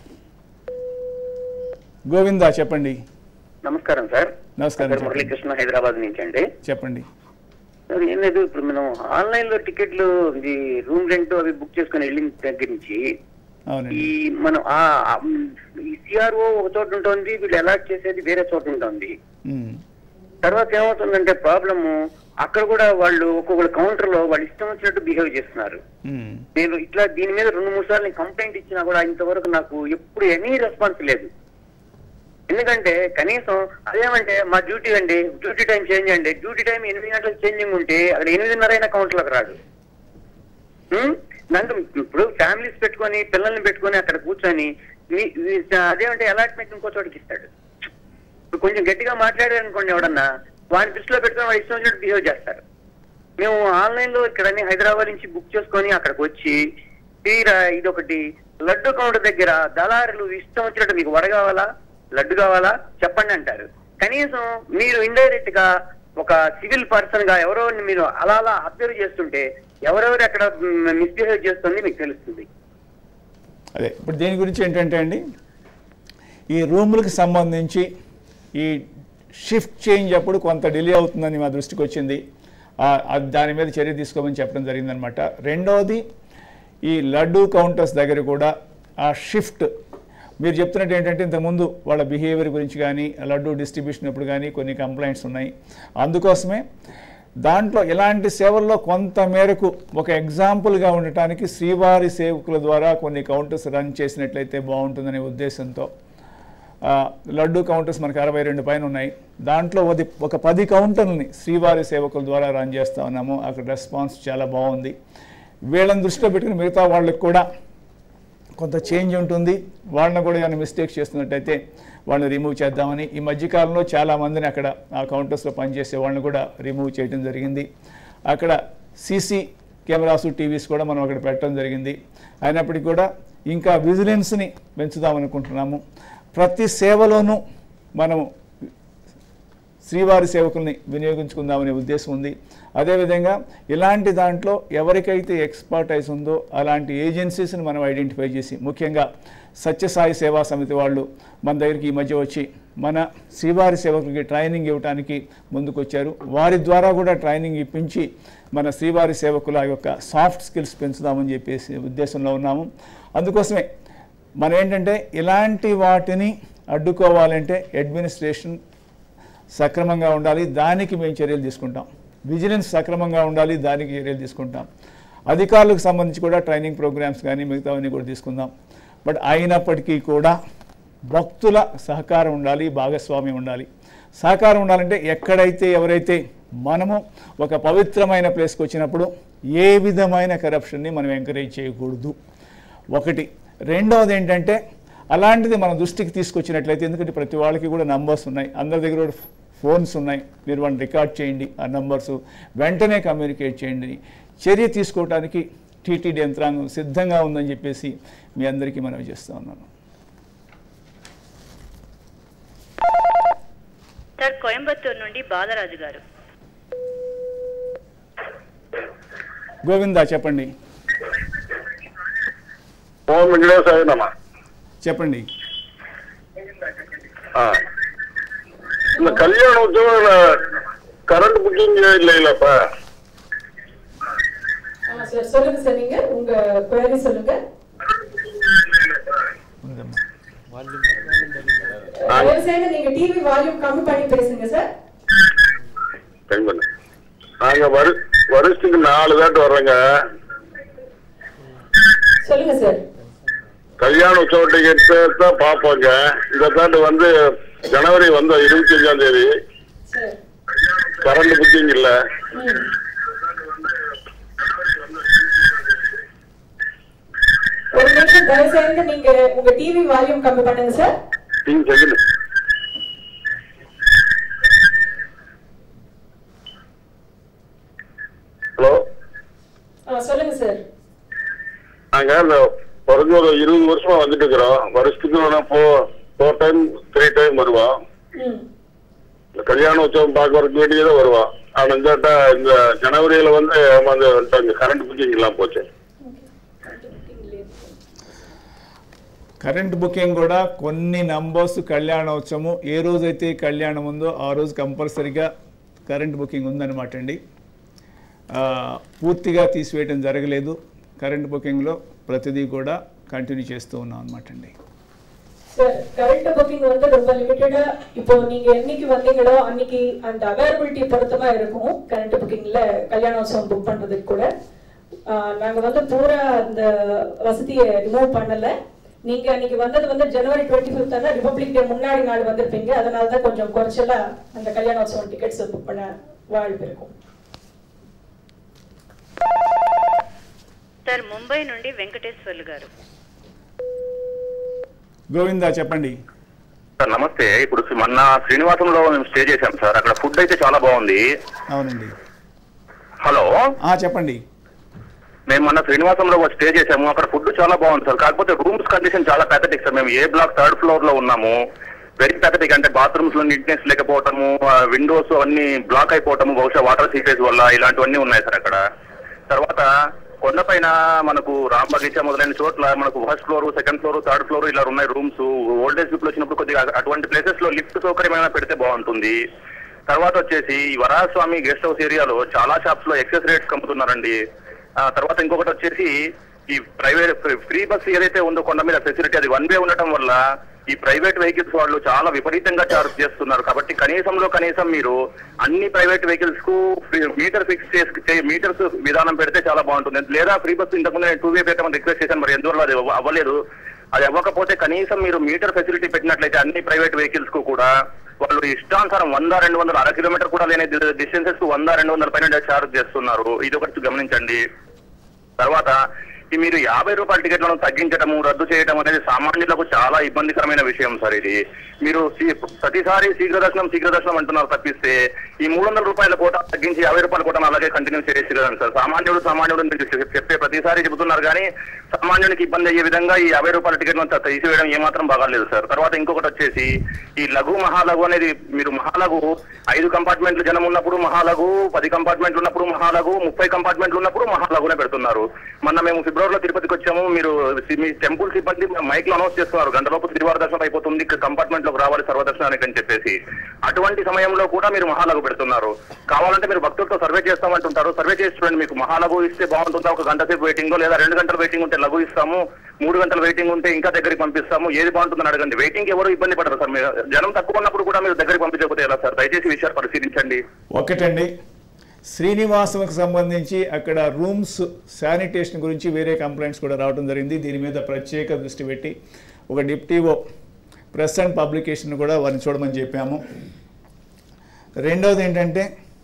Speaker 2: గోవిందా చెప్పండి.
Speaker 8: నమస్కారం సార్.
Speaker 2: నమస్కారం.
Speaker 8: మురళీకృష్ణ హైదరాబాద్ నుంచి అండి.
Speaker 2: చెప్పండి
Speaker 8: సార్. ఏం లేదు, ఇప్పుడు మనం ఆన్లైన్ లో టికెట్లు రూమ్ రెంట్ అవి బుక్ చేసుకుని వెళ్ళిన దగ్గర నుంచి ఈ మనం ఈ సిఆర్ఓ ఒక చోట ఉంటుంది, వీళ్ళు అలాట్ చేసేది వేరే చోట ఉంటుంది. తర్వాత ఏమవుతుందంటే ప్రాబ్లము అక్కడ కూడా వాళ్ళు ఒక్కొక్క కౌంటర్ లో వాళ్ళు ఇష్టం వచ్చినట్టు బిహేవ్ చేస్తున్నారు. నేను ఇట్లా దీని మీద రెండు మూడు సార్లు కంప్లైంట్ ఇచ్చినా కూడా ఇంతవరకు నాకు ఎప్పుడు ఎనీ రెస్పాన్స్ లేదు. ఎందుకంటే కనీసం అదేమంటే మా డ్యూటీ అండి, డ్యూటీ టైం చేంజ్ అండి, డ్యూటీ టైం ఎనిమిది గంటలకు చేంజింగ్ ఉంటే అక్కడ ఎనిమిదిన్నర అయినా కౌంటర్లోకి రాడు. దాంతో ఇప్పుడు ఫ్యామిలీస్ పెట్టుకొని పిల్లల్ని పెట్టుకొని అక్కడ కూర్చొని అదేమంటే అలాట్మెంట్ ఇంకో చోటికి ఇస్తాడు. ఇప్పుడు కొంచెం గట్టిగా మాట్లాడారు అనుకోండి ఎవడన్నా, వాడిని దృష్టిలో పెట్టుకొని వాడు ఇష్టం వచ్చినట్టు బిహేవ్ చేస్తారు. మేము ఆన్లైన్ లో ఇక్కడ హైదరాబాద్ నుంచి బుక్ చేసుకొని అక్కడికి వచ్చి తీరా ఇదొకటి లడ్డు కౌంటర్ దగ్గర దళారులు ఇష్టం వచ్చినట్టు మీకు వడ కావాలా లడ్డు కావాలా చెప్పండి అంటారు. కనీసం మీరు ఇండైరెక్ట్ గా ఒక సివిల్ పర్సన్ గా ఎవరో మీరు అలా అలా అబ్జర్వ్ చేస్తుంటే ఎవరెవరు అక్కడ మిస్బిహేవ్ చేస్తుంది మీకు తెలుస్తుంది.
Speaker 2: అదే ఇప్పుడు దీని గురించి ఏంటంటే అండి, ఈ రూములకు సంబంధించి ఈ షిఫ్ట్ చేంజ్ అప్పుడు కొంత డిలే అవుతుందని మా దృష్టికి వచ్చింది. దాని మీద చర్య తీసుకోమని చెప్పడం జరిగిందనమాట. రెండవది ఈ లడ్డు కౌంటర్స్ దగ్గర కూడా ఆ షిఫ్ట్ మీరు చెప్తున్నట్టు ఏంటంటే ఇంతకుముందు వాళ్ళ బిహేవియర్ గురించి కానీ లడ్డు డిస్ట్రిబ్యూషన్ అప్పుడు కానీ కొన్ని కంప్లైంట్స్ ఉన్నాయి. అందుకోసమే దాంట్లో ఇలాంటి సేవల్లో కొంత మేరకు ఒక ఎగ్జాంపుల్గా ఉండటానికి శ్రీవారి సేవకుల ద్వారా కొన్ని కౌంటర్స్ రన్ చేసినట్లయితే బాగుంటుందనే ఉద్దేశంతో లడ్డు కౌంటర్స్ మనకు అరవై రెండు పైన ఉన్నాయి. దాంట్లో ఒక పది కౌంటర్లని శ్రీవారి సేవకుల ద్వారా రన్ చేస్తూ ఉన్నాము. అక్కడ రెస్పాన్స్ చాలా బాగుంది. వీళ్ళని దృష్టిలో పెట్టుకుని మిగతా వాళ్ళకి కూడా కొంత చేంజ్ ఉంటుంది. వాళ్ళని కూడా ఏమైనా మిస్టేక్స్ చేస్తున్నట్టయితే వాళ్ళని రిమూవ్ చేద్దామని ఈ మధ్యకాలంలో చాలామందిని అక్కడ ఆ కౌంటర్స్లో పనిచేసే వాళ్ళని కూడా రిమూవ్ చేయడం జరిగింది. అక్కడ సీసీ కెమెరాసు టీవీస్ కూడా మనం అక్కడ పెట్టడం జరిగింది. అయినప్పటికీ కూడా ఇంకా విజిలెన్స్ని పెంచుదామనుకుంటున్నాము. ప్రతి సేవలోనూ మనం శ్రీవారి సేవకుల్ని వినియోగించుకుందామనే ఉద్దేశం ఉంది. అదేవిధంగా ఇలాంటి దాంట్లో ఎవరికైతే ఎక్స్పర్టైజ్ ఉందో అలాంటి ఏజెన్సీస్ని మనం ఐడెంటిఫై చేసి, ముఖ్యంగా సత్యసాయి సేవా సమితి వాళ్ళు మన దగ్గరికి ఈ మధ్య వచ్చి మన శ్రీవారి సేవకులకి ట్రైనింగ్ ఇవ్వడానికి ముందుకొచ్చారు. వారి ద్వారా కూడా ట్రైనింగ్ ఇప్పించి మన శ్రీవారి సేవకుల యొక్క సాఫ్ట్ స్కిల్స్ పెంచుదామని చెప్పేసి ఉద్దేశంలో ఉన్నాము. అందుకోసమే మనం ఏంటంటే ఇలాంటి వాటిని అడ్డుకోవాలంటే అడ్మినిస్ట్రేషన్ సక్రమంగా ఉండాలి, దానికి మేము చర్యలు తీసుకుంటాం. విజిలెన్స్ సక్రమంగా ఉండాలి, దానికి చర్యలు తీసుకుంటాం. అధికారులకు సంబంధించి కూడా ట్రైనింగ్ ప్రోగ్రామ్స్ కానీ మిగతావన్నీ కూడా తీసుకుందాం. బట్ అయినప్పటికీ కూడా భక్తుల సహకారం ఉండాలి, భాగస్వామ్యం ఉండాలి. సహకారం ఉండాలంటే ఎక్కడైతే ఎవరైతే మనము ఒక పవిత్రమైన ప్లేస్కి వచ్చినప్పుడు ఏ విధమైన కరప్షన్ని మనం ఎంకరేజ్ చేయకూడదు ఒకటి. రెండవది ఏంటంటే అలాంటిది మన దృష్టికి తీసుకొచ్చినట్లయితే, ఎందుకంటే ప్రతి వాళ్ళకి కూడా నంబర్స్ ఉన్నాయి, అందరి దగ్గర కూడా ఫోన్స్ ఉన్నాయి, మీరు వాళ్ళని రికార్డ్ చేయండి, ఆ నంబర్స్ వెంటనే కమ్యూనికేట్ చేయండి. చర్య తీసుకోవడానికి టీటీడీ యంత్రాంగం సిద్ధంగా ఉందని చెప్పేసి మీ అందరికీ మనవి చేస్తూ ఉన్నాను.
Speaker 4: సార్ కోయంబత్తూరు నుండి బాలరాజు గారు.
Speaker 2: గోవిందా చెప్పండి.
Speaker 10: ఓం వెంకటేశాయ నమః.
Speaker 2: చెప్పండి.
Speaker 10: இந்த கல்யாண உற்சவம் கரண்ட் புக்கிங் இல்லைல்லப்பா?
Speaker 6: சார் சொல்லுங்க சார், நீங்க உங்க குவாரி சொல்லுங்க. தயவுசெய்து நீங்க டிவி வால்யூம் கம்மி பண்ணி பேசுங்க சார்.
Speaker 10: நாங்க வருஷத்துக்கு நாலு தாட்டு வர்றோங்க.
Speaker 6: சொல்லுங்க சார்.
Speaker 10: கல்யாண உற்சவ டிக்கெட் தான் பார்ப்போங்க. இந்த தாண்டு வந்து ஜனவரி வந்து இருபத்தி அஞ்சாம் தேதி கரண்ட் புக்கிங் இல்ல.
Speaker 6: ஒரு நிமிஷம் தயவு செய்து நீங்க உங்க டிவி வால்யூம் கம்மி பண்ணுங்க சார்.
Speaker 10: TV second. ஹலோ.
Speaker 6: சொல்லுங்க சார்.
Speaker 10: நாங்க குறைஞ்ச ஒரு இருபது வருஷமா வந்துட்டு இருக்கிறோம். வருஷத்துக்கு ஃபோர் டைம் த்ரீ டைம் வருவோம். கல்யாண உற்சவம் பார்க்கறதுக்கு வேண்டியதான் வருவோம். ஆனா இந்த இந்த ஜனவரியில வந்து அந்த கரண்ட் புக்கிங் எல்லாம் போச்சு.
Speaker 2: కరెంట్ బుకింగ్ కూడా కొన్ని నంబర్స్ కళ్యాణోత్సవము ఏ రోజైతే కళ్యాణం ఉందో ఆ రోజు కంపల్సరీగా కరెంట్ బుకింగ్ ఉందన్నమాట అండి. పూర్తిగా తీసివేయడం జరగలేదు. కరెంట్ బుకింగ్లో ప్రతిదీ కూడా కంటిన్యూ చేస్తూ ఉన్నాం అనమాట అండి.
Speaker 6: சார் கரண்ட் புக்கிங் வந்து ரொம்ப லிமிட்டடா, இப்போ நீங்க என்னைக்கு வந்தீங்களோ அன்னைக்கு அந்த அவைலபிலிட்டி பொறுத்தமா இருக்கும். கரண்ட் புக்கிங்ல கல்யாணோத்சவம் புக் பண்றதுக்கு கூட நாங்க வந்து பூரா அந்த வசதியை ரிமூவ் பண்ணல. நீங்க அன்னைக்கு வந்தது வந்து ஜனவரி டுவெண்ட்டி ஃபிஃப்த் ஆனால் ரிபப்ளிக் டே முன்னாடி நாள் வந்திருப்பீங்க. அதனால தான் கொஞ்சம் குறைச்சலா அந்த கல்யாணோத்சவம் டிக்கெட்ஸ் புக் பண்ண வாய்ப்பு இருக்கும்.
Speaker 4: సార్ ముంబై నుండి వెంకటేశ్వర్లు గారు.
Speaker 2: గోవిందా చెప్పండి
Speaker 10: సార్. నమస్తే. ఇప్పుడు మొన్న శ్రీనివాసంలో మేము స్టే చేశాం సార్. అక్కడ ఫుడ్ అయితే చాలా బాగుంది.
Speaker 2: అవునండి.
Speaker 10: హలో
Speaker 2: చెప్పండి.
Speaker 10: మేము మొన్న శ్రీనివాసంలో స్టే చేసాము. అక్కడ ఫుడ్ చాలా బాగుంది సార్. కాకపోతే రూమ్స్ కండిషన్ చాలా పెద్దటిక్ సార్. మేము ఏ బ్లాక్ థర్డ్ ఫ్లోర్ లో ఉన్నాము. వెరీ పెద్దటిక్ అంటే బాత్రూమ్స్ లో నీట్నెస్ లేకపోవటము, విండోస్ అన్ని బ్లాక్ అయిపోవటము, బహుశా వాటర్ సీపేజ్ వల్ల ఇలాంటివన్నీ ఉన్నాయి సార్ అక్కడ. తర్వాత కొండపైన మనకు రామ్ బగీచా మొదలైన చోట్ల మనకు first floor, second floor, third floor ఇలా ఉన్నాయి రూమ్స్. ఓల్డేజ్ పీపుల్ వచ్చినప్పుడు కొద్దిగా అటువంటి ప్లేసెస్ లో లిఫ్ట్ సౌకర్యమైనా పెడితే బాగుంటుంది. తర్వాత వచ్చేసి ఈ వరాహస్వామి గెస్ట్ హౌస్ ఏరియాలో చాలా షాప్స్ లో ఎక్సెస్ రేట్స్ కమ్ముతున్నారండి. తర్వాత ఇంకొకటి వచ్చేసి ఈ ప్రైవేట్ ఫ్రీ బస్ ఏదైతే ఉందో కొండ మీద ఫెసిలిటీ అది వన్ వే ఉండటం వల్ల ఈ ప్రైవేట్ వెహికల్స్ వాళ్ళు చాలా విపరీతంగా చార్జ్ చేస్తున్నారు. కాబట్టి కనీసంలో కనీసం మీరు అన్ని ప్రైవేట్ వెహికల్స్ కు మీటర్ ఫిక్స్ చేసి మీటర్స్ విధానం పెడితే చాలా బాగుంటుంది. లేదా ఫ్రీ బస్ ఇంతకుముందు నేను టూ వే పెట్టమని రిక్వెస్ట్ చేశాను, మరి ఎందువల్ల అది అవ్వలేదు. అది అవ్వకపోతే కనీసం మీరు మీటర్ ఫెసిలిటీ పెట్టినట్లయితే అన్ని ప్రైవేట్ వెహికల్స్ కు కూడా వాళ్ళు ఇష్టానుసారం వంద రెండు వందల అర కిలోమీటర్ కూడా లేని డిస్టెన్సెస్ కు వంద రెండు వందల పైన చార్జ్ చేస్తున్నారు. ఇది ఒకటి గమనించండి. తర్వాత ఈ మీరు యాభై రూపాయల టికెట్లను తగ్గించడము, రద్దు చేయడం అనేది సామాన్యులకు చాలా ఇబ్బందికరమైన విషయం సార్. ఇది మీరు ప్రతిసారి శీఘ్ర దర్శనం శీఘ్ర దర్శనం అంటున్నారు తప్పిస్తే ఈ మూడు వందల రూపాయల కోట తగ్గించి యాభై రూపాయల కోట అలాగే కంటిన్యూ చేసి కదండి సార్. సామాన్యుడు సామాన్యుడు చెప్పే ప్రతిసారి చెబుతున్నారు కానీ సామాన్యునికి ఇబ్బంది అయ్యే విధంగా ఈ యాభై రూపాయల టికెట్లను తీసివేయడం ఏమాత్రం బాగాలేదు సార్. తర్వాత ఇంకొకటి వచ్చేసి ఈ లఘు మహాలఘు అనేది మీరు మహాలఘు ఐదు కంపార్ట్మెంట్లు జనం ఉన్నప్పుడు మహాలఘు, పది కంపార్ట్మెంట్లు ఉన్నప్పుడు మహాలఘు, ముప్పై కంపార్ట్మెంట్లు ఉన్నప్పుడు మహాలఘునే పెడుతున్నారు. మొన్న మేము ఫిబ్రవరిలో తిరుపతికి వచ్చాము. మీరు మీ టెంపుల్ సిబ్బంది మైక్ లో అనౌన్స్ చేస్తున్నారు గంటలోపు శ్రీవారి దర్శనం అయిపోతుంది, కంపార్ట్మెంట్ లోకి రావాలి సర్వదర్శనానికి అని చెప్పేసి. అటువంటి సమయంలో కూడా మీరు మహాలఘు పెడుతున్నారు. కావాలంటే మీరు భక్తులతో సర్వే చేస్తామంటుంటారు. సర్వే చేసి చూడండి, మీకు మహాలఘు ఇస్తే బాగుంటుందా, ఒక గంట సేపు వెయిటింగ్ లేదా రెండు గంటల వెయిటింగ్ ఉంటే లఘు ఇస్తాము, మూడు గంటల వెయిటింగ్ ఉంటే ఇంకా దగ్గరికి పంపిస్తాము, ఏది బాగుంటుందని అడగండి. వెయిటింగ్ ఎవరు ఇబ్బంది పడరు సార్. మీరు జనం తక్కువ ఉన్నప్పుడు కూడా మీరు దగ్గరికి పంపించకపోతే ఎలా సార్? దయచేసి విషయాలు పరిశీలించండి.
Speaker 2: ఒకటండి, శ్రీనివాసంకి సంబంధించి అక్కడ రూమ్స్ శానిటేషన్ గురించి వేరే కంప్లైంట్స్ కూడా రావడం జరిగింది. దీని మీద ప్రత్యేక దృష్టి పెట్టి ఒక డిప్టీఓ ప్రెస్ అండ్ పబ్లికేషన్ కూడా వారిని చూడమని చెప్పాము. రెండవది ఏంటంటే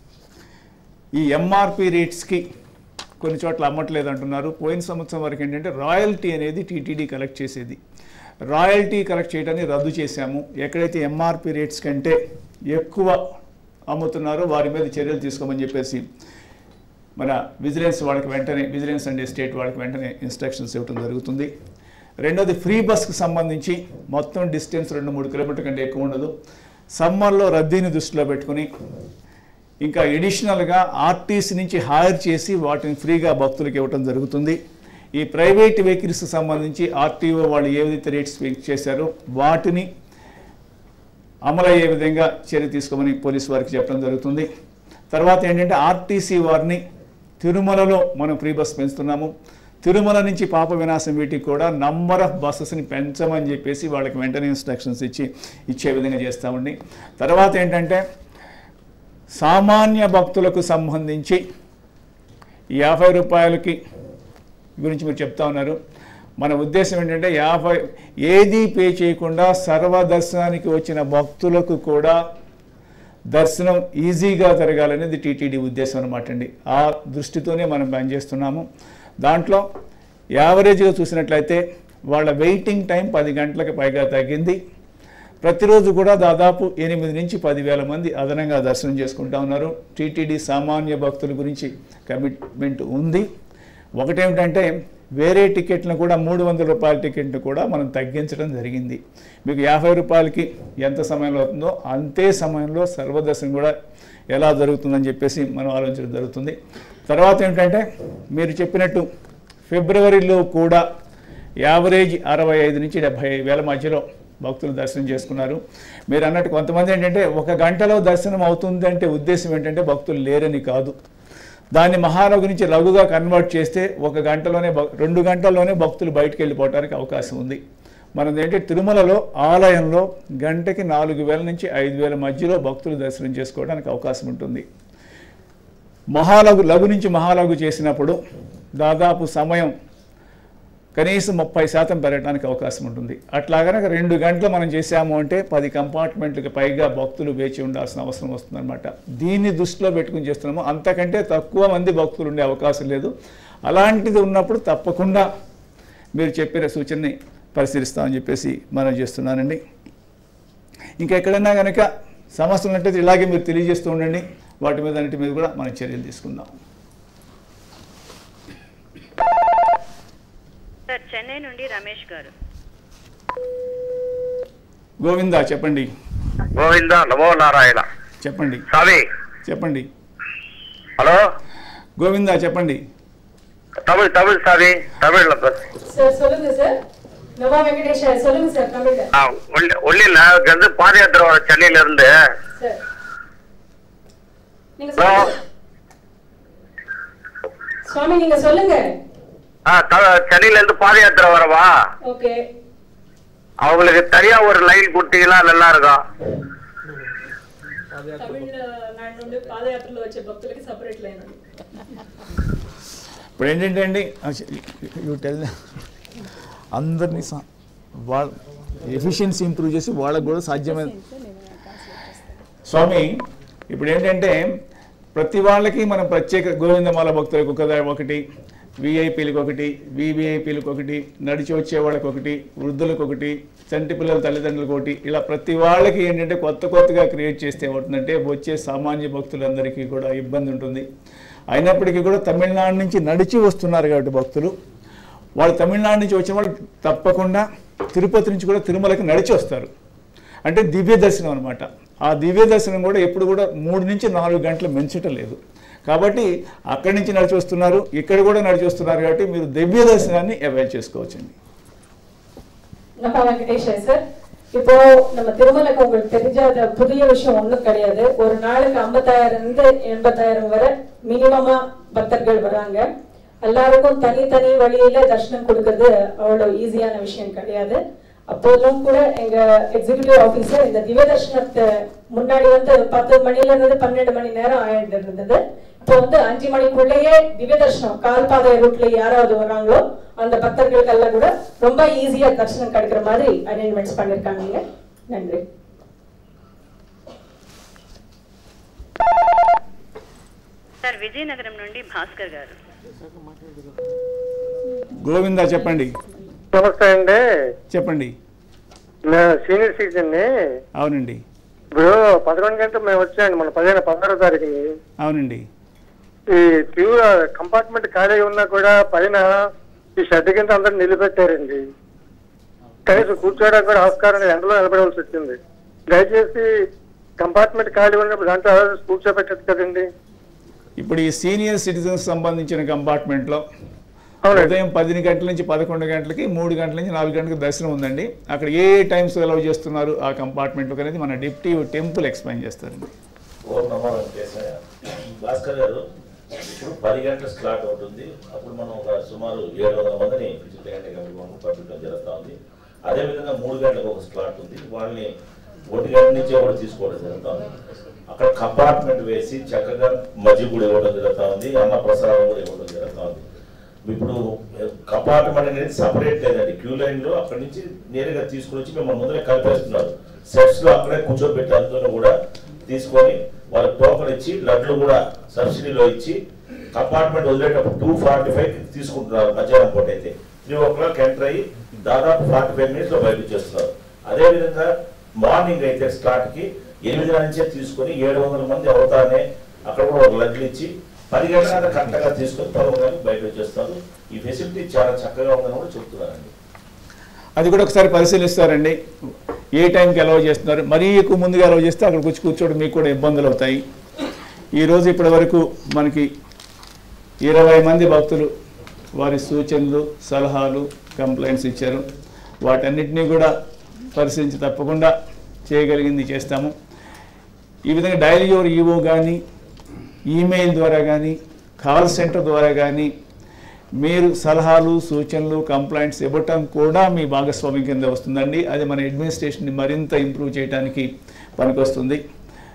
Speaker 2: ఈ ఎంఆర్పి రేట్స్కి కొన్ని చోట్ల అమ్మట్లేదు అంటున్నారు. పోయిన సంవత్సరం వరకు ఏంటంటే రాయల్టీ అనేది టీటీడీ కలెక్ట్ చేసేది. రాయల్టీ కలెక్ట్ చేయడాన్ని రద్దు చేశాము. ఎక్కడైతే ఎంఆర్పి రేట్స్ కంటే ఎక్కువ అమ్ముతున్నారో వారి మీద చర్యలు తీసుకోమని చెప్పేసి మన విజిలెన్స్ వాళ్ళకి వెంటనే విజిలెన్స్ అండ్ స్టేట్ వాళ్ళకి వెంటనే ఇన్స్ట్రక్షన్స్ ఇవ్వడం జరుగుతుంది. రెండోది ఫ్రీ బస్కి సంబంధించి మొత్తం డిస్టెన్స్ రెండు మూడు కిలోమీటర్ కంటే ఎక్కువ ఉండదు. సమ్మర్లో రద్దీని దృష్టిలో పెట్టుకుని ఇంకా ఎడిషనల్గా ఆర్టీసీ నుంచి హైర్ చేసి వాటిని ఫ్రీగా భక్తులకు ఇవ్వడం జరుగుతుంది. ఈ ప్రైవేట్ వెహికల్స్కి సంబంధించి ఆర్టీఓ వాళ్ళు ఏదైతే రేట్స్ ఫిక్స్ చేశారో వాటిని అమలయ్యే విధంగా చర్య తీసుకోమని పోలీసు వారికి చెప్పడం జరుగుతుంది. తర్వాత ఏంటంటే ఆర్టీసీ వారిని తిరుమలలో మనం ఫ్రీ బస్ పెంచుతున్నాము. తిరుమల నుంచి పాప వినాశం వీటికి కూడా నంబర్ ఆఫ్ బస్సెస్ని పెంచమని చెప్పేసి వాళ్ళకి వెంటనే ఇన్స్ట్రక్షన్స్ ఇచ్చి ఇచ్చే విధంగా చేస్తామండి. తర్వాత ఏంటంటే సామాన్య భక్తులకు సంబంధించి యాభై రూపాయలకి గురించి మీరు చెప్తా ఉన్నారు. మన ఉద్దేశం ఏంటంటే యాభై ఏది పే చేయకుండా సర్వదర్శనానికి వచ్చిన భక్తులకు కూడా దర్శనం ఈజీగా జరగాలనేది టీటీడీ ఉద్దేశం అనమాట అండి. ఆ దృష్టితోనే మనం పనిచేస్తున్నాము. దాంట్లో యావరేజ్గా చూసినట్లయితే వాళ్ళ వెయిటింగ్ టైం పది గంటలకు పైగా తగ్గింది. ప్రతిరోజు కూడా దాదాపు ఎనిమిది నుంచి పదివేల మంది అదనంగా దర్శనం చేసుకుంటా ఉన్నారు. టీటీడీ సామాన్య భక్తుల గురించి కమిట్మెంట్ ఉంది. ఒకటేమిటంటే వేరే టికెట్లను కూడా మూడు వందల రూపాయల టికెట్ను కూడా మనం తగ్గించడం జరిగింది. మీకు యాభై రూపాయలకి ఎంత సమయంలో అవుతుందో అంతే సమయంలో సర్వదర్శనం కూడా ఎలా జరుగుతుందని చెప్పేసి మనం ఆలోచించడం జరుగుతుంది. తర్వాత ఏంటంటే మీరు చెప్పినట్టు ఫిబ్రవరిలో కూడా యావరేజ్ అరవై ఐదు నుంచి డెబ్భై వేల మధ్యలో భక్తులు దర్శనం చేసుకున్నారు. మీరు అన్నట్టు కొంతమంది ఏంటంటే ఒక గంటలో దర్శనం అవుతుంది అంటే ఉద్దేశం ఏంటంటే భక్తులు లేరని కాదు. దాన్ని మహాలఘు నుంచి లఘుగా కన్వర్ట్ చేస్తే ఒక గంటలోనే రెండు గంటల్లోనే భక్తులు బయటకు వెళ్ళిపోవడానికి అవకాశం ఉంది. మనది ఏంటంటే తిరుమలలో ఆలయంలో గంటకి నాలుగు వేల నుంచి ఐదు వేల మధ్యలో భక్తులు దర్శనం చేసుకోవడానికి అవకాశం ఉంటుంది. మహాలఘు లఘు నుంచి మహాలఘు చేసినప్పుడు దాదాపు సమయం కనీసం ముప్పై శాతం పెరగడానికి అవకాశం ఉంటుంది. అట్లా కనుక రెండు గంటలు మనం చేసాము అంటే పది కంపార్ట్మెంట్లకు పైగా భక్తులు వేచి ఉండాల్సిన అవసరం వస్తుందన్నమాట. దీన్ని దృష్టిలో పెట్టుకుని చేస్తున్నాము. అంతకంటే తక్కువ మంది భక్తులు ఉండే అవకాశం లేదు. అలాంటిది ఉన్నప్పుడు తప్పకుండా మీరు చెప్పిన సూచనని పరిశీలిస్తామని చెప్పేసి మనం చేస్తున్నానండి. ఇంకా ఎక్కడైనా కనుక సమస్యలు ఉన్నట్టయితే ఇలాగే మీరు తెలియజేస్తూ ఉండండి. వాటి మీద అన్నిటి మీద కూడా మనం చర్యలు తీసుకుందాం.
Speaker 4: సార్ చెన్నై నుండి రమేష్ గారు.
Speaker 2: గోవిందా చెప్పండి.
Speaker 10: గోవిందా నమో నారాయణ.
Speaker 2: చెప్పండి
Speaker 10: స్వామి.
Speaker 2: చెప్పండి.
Speaker 10: హలో
Speaker 2: గోవిందా చెప్పండి.
Speaker 10: தமிழ் தமிழ் சாமி தமிழ்ல
Speaker 6: சார் சொல்லுங்க சார். நவா வெங்கடேஷ் சொல்லுங்க சார் தமிழ்ல.
Speaker 10: ஆ ஒண்ணு இல்ல வந்து பாத யாத்திரை வர சென்னையில இருந்து.
Speaker 6: சார் நீங்க சொல்லுங்க. சுவாமி நீங்க சொல்லுங்க.
Speaker 10: ஆ சென்னையில இருந்து பாத யாத்திரை வரவா?
Speaker 6: ஓகே.
Speaker 10: அவங்களுக்கு தனியா ஒரு லைன் கொடுத்தீங்கன்னா நல்லா இருக்கும்.
Speaker 6: తమిళనాడు నుండి పాదయాత్రలో వచ్చే భక్తులకి సెపరేట్ లైన్ ఉంది.
Speaker 2: ఇప్పుడు ఏంటంటే అండి యూ టెల్ అందరినీ వాళ్ళ ఎఫిషియన్సీ ఇంప్రూవ్ చేసి వాళ్ళకు కూడా సాధ్యమైన స్వామి. ఇప్పుడు ఏంటంటే ప్రతి వాళ్ళకి మనం ప్రత్యేక గోవిందమాల భక్తులకు ఒక ఒకటి, విఐపీలకు ఒకటి, వివిఐపీలకు ఒకటి, నడిచి వచ్చే వాళ్ళకి ఒకటి, వృద్ధులకు ఒకటి, చంటి పిల్లల తల్లిదండ్రులకు ఒకటి, ఇలా ప్రతి వాళ్ళకి ఏంటంటే కొత్త కొత్తగా క్రియేట్ చేస్తే ఏమవుతుందంటే వచ్చే సామాన్య భక్తులందరికీ కూడా ఇబ్బంది ఉంటుంది. అయినప్పటికీ కూడా తమిళనాడు నుంచి నడిచి వస్తున్నారు కాబట్టి భక్తులు, వాళ్ళు తమిళనాడు నుంచి వచ్చిన వాళ్ళు తప్పకుండా తిరుపతి నుంచి కూడా తిరుమలకి నడిచి వస్తారు. అంటే దివ్య దర్శనం అనమాట. ఆ దివ్య దర్శనం కూడా ఎప్పుడు కూడా మూడు నుంచి నాలుగు గంటలు మించటం లేదు. కాబట్టి అక్కడి నుంచి నడిచి వస్తున్నారు, ఇక్కడ కూడా నడిచి వస్తున్నారు కాబట్టి మీరు దివ్య దర్శనాన్ని అవైల్ చేసుకోవచ్చండి.
Speaker 6: சார் இப்போ நம்ம திருமலைக்கு உங்களுக்கு தெரிஞ்சாத புதிய விஷயம் ஒண்ணும் கிடையாது. ஒரு நாளுக்கு ஐம்பதாயிரம் இருந்து எண்பதாயிரம் வரை மினிமமா பக்தர்கள் வராங்க. எல்லாருக்கும் தனித்தனி வழியில தர்ஷனம் கொடுக்கறது அவ்வளவு ஈஸியான விஷயம் கிடையாது. அப்போதும் கூட எங்க எக்ஸிகியூட்டிவ் ஆபீசர் இந்த திவ்ய தர்ஷனத்தை முன்னாடி வந்து பத்து மணில இருந்து பன்னெண்டு மணி நேரம் ஆயிட்டு இருந்தது. இப்போ வந்து அஞ்சு மணிக்குள்ளேயே திவ்ய தர்ஷனம் கால்பாதை ரூட்ல யாராவது வராங்களோ அந்த பக்தர்களுக்கெல்லாம் கூட ரொம்ப ஈஸியா தர்ஷனம் கிடைக்கிற மாதிரி அரேஞ்ச்மெண்ட்ஸ் பண்ணிருக்காங்க. நன்றி.
Speaker 4: సార్ విజయనగరం నుండి భాస్కర్ గారు.
Speaker 2: గోవిందా చెప్పండి.
Speaker 12: నమస్తే అండి.
Speaker 2: చెప్పండి.
Speaker 12: Senior citizen.
Speaker 2: అవునండి.
Speaker 12: ఇప్పుడు పదకొండు గంటలు మేము వచ్చాయండి మన పదిహేను పదహారో తారీఖుని.
Speaker 2: అవునండి.
Speaker 12: ఈ క్యూ కంపార్ట్మెంట్ ఖాళీ ఉన్నా కూడా పైన ఈ షెడ్ కింద అందరు నిలబెట్టారండి. కనీసం కూర్చోడానికి కూడా ఆస్కారం ఎండలో నిలబడవలసి వచ్చింది. దయచేసి కంపార్ట్మెంట్ ఖాళీ ఉన్నప్పుడు దాంట్లో కూర్చోబెట్టదు కదండి.
Speaker 2: ఇప్పుడు ఈ సీనియర్ సిటిజన్స్ సంబంధించిన కంపార్ట్మెంట్లో ఉదయం పది గంటల నుంచి పదకొండు గంటలకి, మూడు గంటల నుంచి నాలుగు గంటలకు దర్శనం ఉందండి. అక్కడ ఏ ఏ టైమ్స్ అలౌ చేస్తున్నారు ఆ కంపార్ట్మెంట్లో అనేది మన డిప్టీ టెంపుల్ ఎక్స్ప్లెయిన్ చేస్తారండి.
Speaker 7: భాస్కర్ గారు, ఇప్పుడు పది గంటల స్లాట్ అవుతుంది. అప్పుడు మనం ఒక సుమారు ఏడు వందల మందిని పంపించడం జరుగుతూ ఉంది. అదేవిధంగా మూడు గంటలకు ఒక స్లాట్ ఉంది, వాళ్ళని ఒంటి గంట నుంచే కూడా తీసుకోవడం జరుగుతూ ఉంది. అక్కడ కంపార్ట్మెంట్ వేసి చక్కగా మజ్జిగ కూడా ఇవ్వడం జరుగుతూ ఉంది, అన్న ప్రసాదం కూడా ఇవ్వడం జరుగుతూ ఉంది. ఇప్పుడు కంపార్ట్మెంట్ అనేది సపరేట్ లేదండి. క్యూ లైన్లో అక్కడి నుంచి నేరుగా తీసుకుని వచ్చి మిమ్మల్ని ముందరే కలిపేస్తున్నారు. సెట్స్లో అక్కడే కూర్చోబెట్టి అందులో కూడా తీసుకొని వాళ్ళకి టోకన్ ఇచ్చి లడ్లు కూడా సబ్సిడీలో ఇచ్చి కంపార్ట్మెంట్ వదిలేటప్పుడు టూ ఫార్టీ ఫైవ్ తీసుకుంటున్నారు. మధ్యాహ్నం పూట అయితే త్రీ ఓ క్లాక్ ఎంటర్ అయ్యి దాదాపు ఫార్టీ ఫైవ్ మినిట్స్లో బయటకు చేస్తున్నారు. అదేవిధంగా మార్నింగ్ అయితే స్టార్ట్కి ఎనిమిది నుంచే తీసుకొని ఏడు వందల మంది అవుతానే అక్కడ కూడా ఒక లడ్లు ఇచ్చి పది గంటల కరెక్ట్గా తీసుకొని పదకొండు బయట వచ్చేస్తారు. ఈ ఫెసిలిటీ చాలా చక్కగా ఉందని కూడా చెప్తున్నారండి.
Speaker 2: అది కూడా ఒకసారి పరిశీలిస్తారండి. ఏ టైంకి అలౌ చేస్తున్నారు, మరీ ఎక్కువ ముందుగా అలౌ చేస్తే అక్కడికి వచ్చి కూర్చోవడం మీకు కూడా ఇబ్బందులు అవుతాయి. ఈరోజు ఇప్పటి వరకు మనకి ఇరవై మంది భక్తులు వారి సూచనలు, సలహాలు, కంప్లైంట్స్ ఇచ్చారు. వాటన్నిటినీ కూడా పరిశీలించి తప్పకుండా చేయగలిగింది చేస్తాము. ఈ విధంగా డైలీ యువర్ ఈవో కానీ, ఈమెయిల్ ద్వారా కానీ, కాల్ సెంటర్ ద్వారా కానీ మీరు సలహాలు, సూచనలు, కంప్లైంట్స్ ఇవ్వటం కూడా మీ భాగస్వామ్యం కింద వస్తుందండి. అది మన అడ్మినిస్ట్రేషన్ని మరింత ఇంప్రూవ్ చేయడానికి పనికొస్తుంది.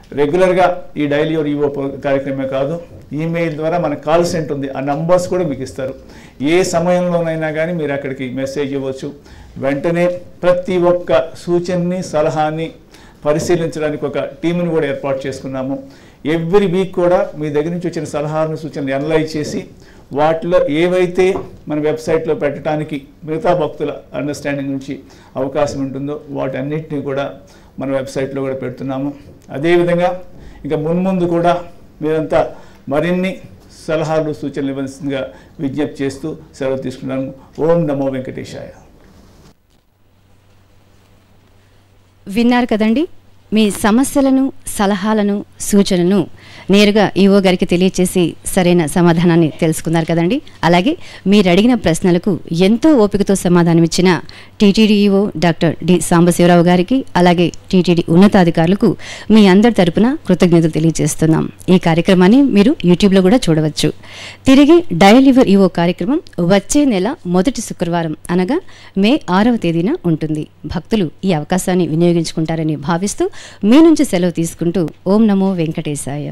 Speaker 2: రెగ్యులర్గా ఈ డైలీ యువర్ ఈఓ కార్యక్రమమే కాదు, ఈమెయిల్ ద్వారా మన కాల్ సెంటర్ ఉంది, ఆ నంబర్స్ కూడా మీకు ఇస్తారు. ఏ సమయంలోనైనా కానీ మీరు అక్కడికి మెసేజ్ ఇవ్వచ్చు. వెంటనే ప్రతి ఒక్క సూచనని సలహాని పరిశీలించడానికి ఒక టీంని కూడా ఏర్పాటు చేసుకున్నాము. ఎవ్రీ వీక్ కూడా మీ దగ్గర నుంచి వచ్చిన సలహాలను సూచనలు అనలైజ్ చేసి వాటిలో ఏవైతే మన వెబ్సైట్లో పెట్టడానికి మిగతా భక్తుల అండర్స్టాండింగ్ నుంచి అవకాశం ఉంటుందో వాటన్నిటిని కూడా మన వెబ్సైట్లో కూడా పెడుతున్నాము. అదేవిధంగా ఇంకా మున్ముందు కూడా మీరంతా మరిన్ని సలహాలు సూచనలు ఇవ్వాల్సిందిగా విజ్ఞప్తి చేస్తూ సెలవు తీసుకున్నాను. ఓం నమో వెంకటేశాయ.
Speaker 1: విన్నారు కదండి, మీ సమస్యలను సలహాలను సూచనలను నేరుగా ఈఓ గారికి తెలియచేసి సరైన సమాధానాన్ని తెలుసుకున్నారు కదండి. అలాగే మీరు అడిగిన ప్రశ్నలకు ఎంతో ఓపికతో సమాధానం ఇచ్చిన TTD EO doctor D Sambasivarao గారికి, అలాగే టీటీడీ ఉన్నతాధికారులకు మీ అందరి తరపున కృతజ్ఞతలు తెలియజేస్తున్నాం. ఈ కార్యక్రమాన్ని మీరు యూట్యూబ్లో కూడా చూడవచ్చు. తిరిగి డయల్ యువర్ ఈఓ కార్యక్రమం వచ్చే నెల మొదటి శుక్రవారం అనగా మే ఆరవ తేదీన ఉంటుంది. భక్తులు ఈ అవకాశాన్ని వినియోగించుకుంటారని భావిస్తూ మీ నుంచి సెలవు తీసుకుంటూ ఓం నమో వెంకటేశాయ.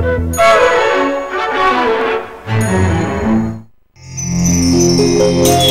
Speaker 13: Thank you.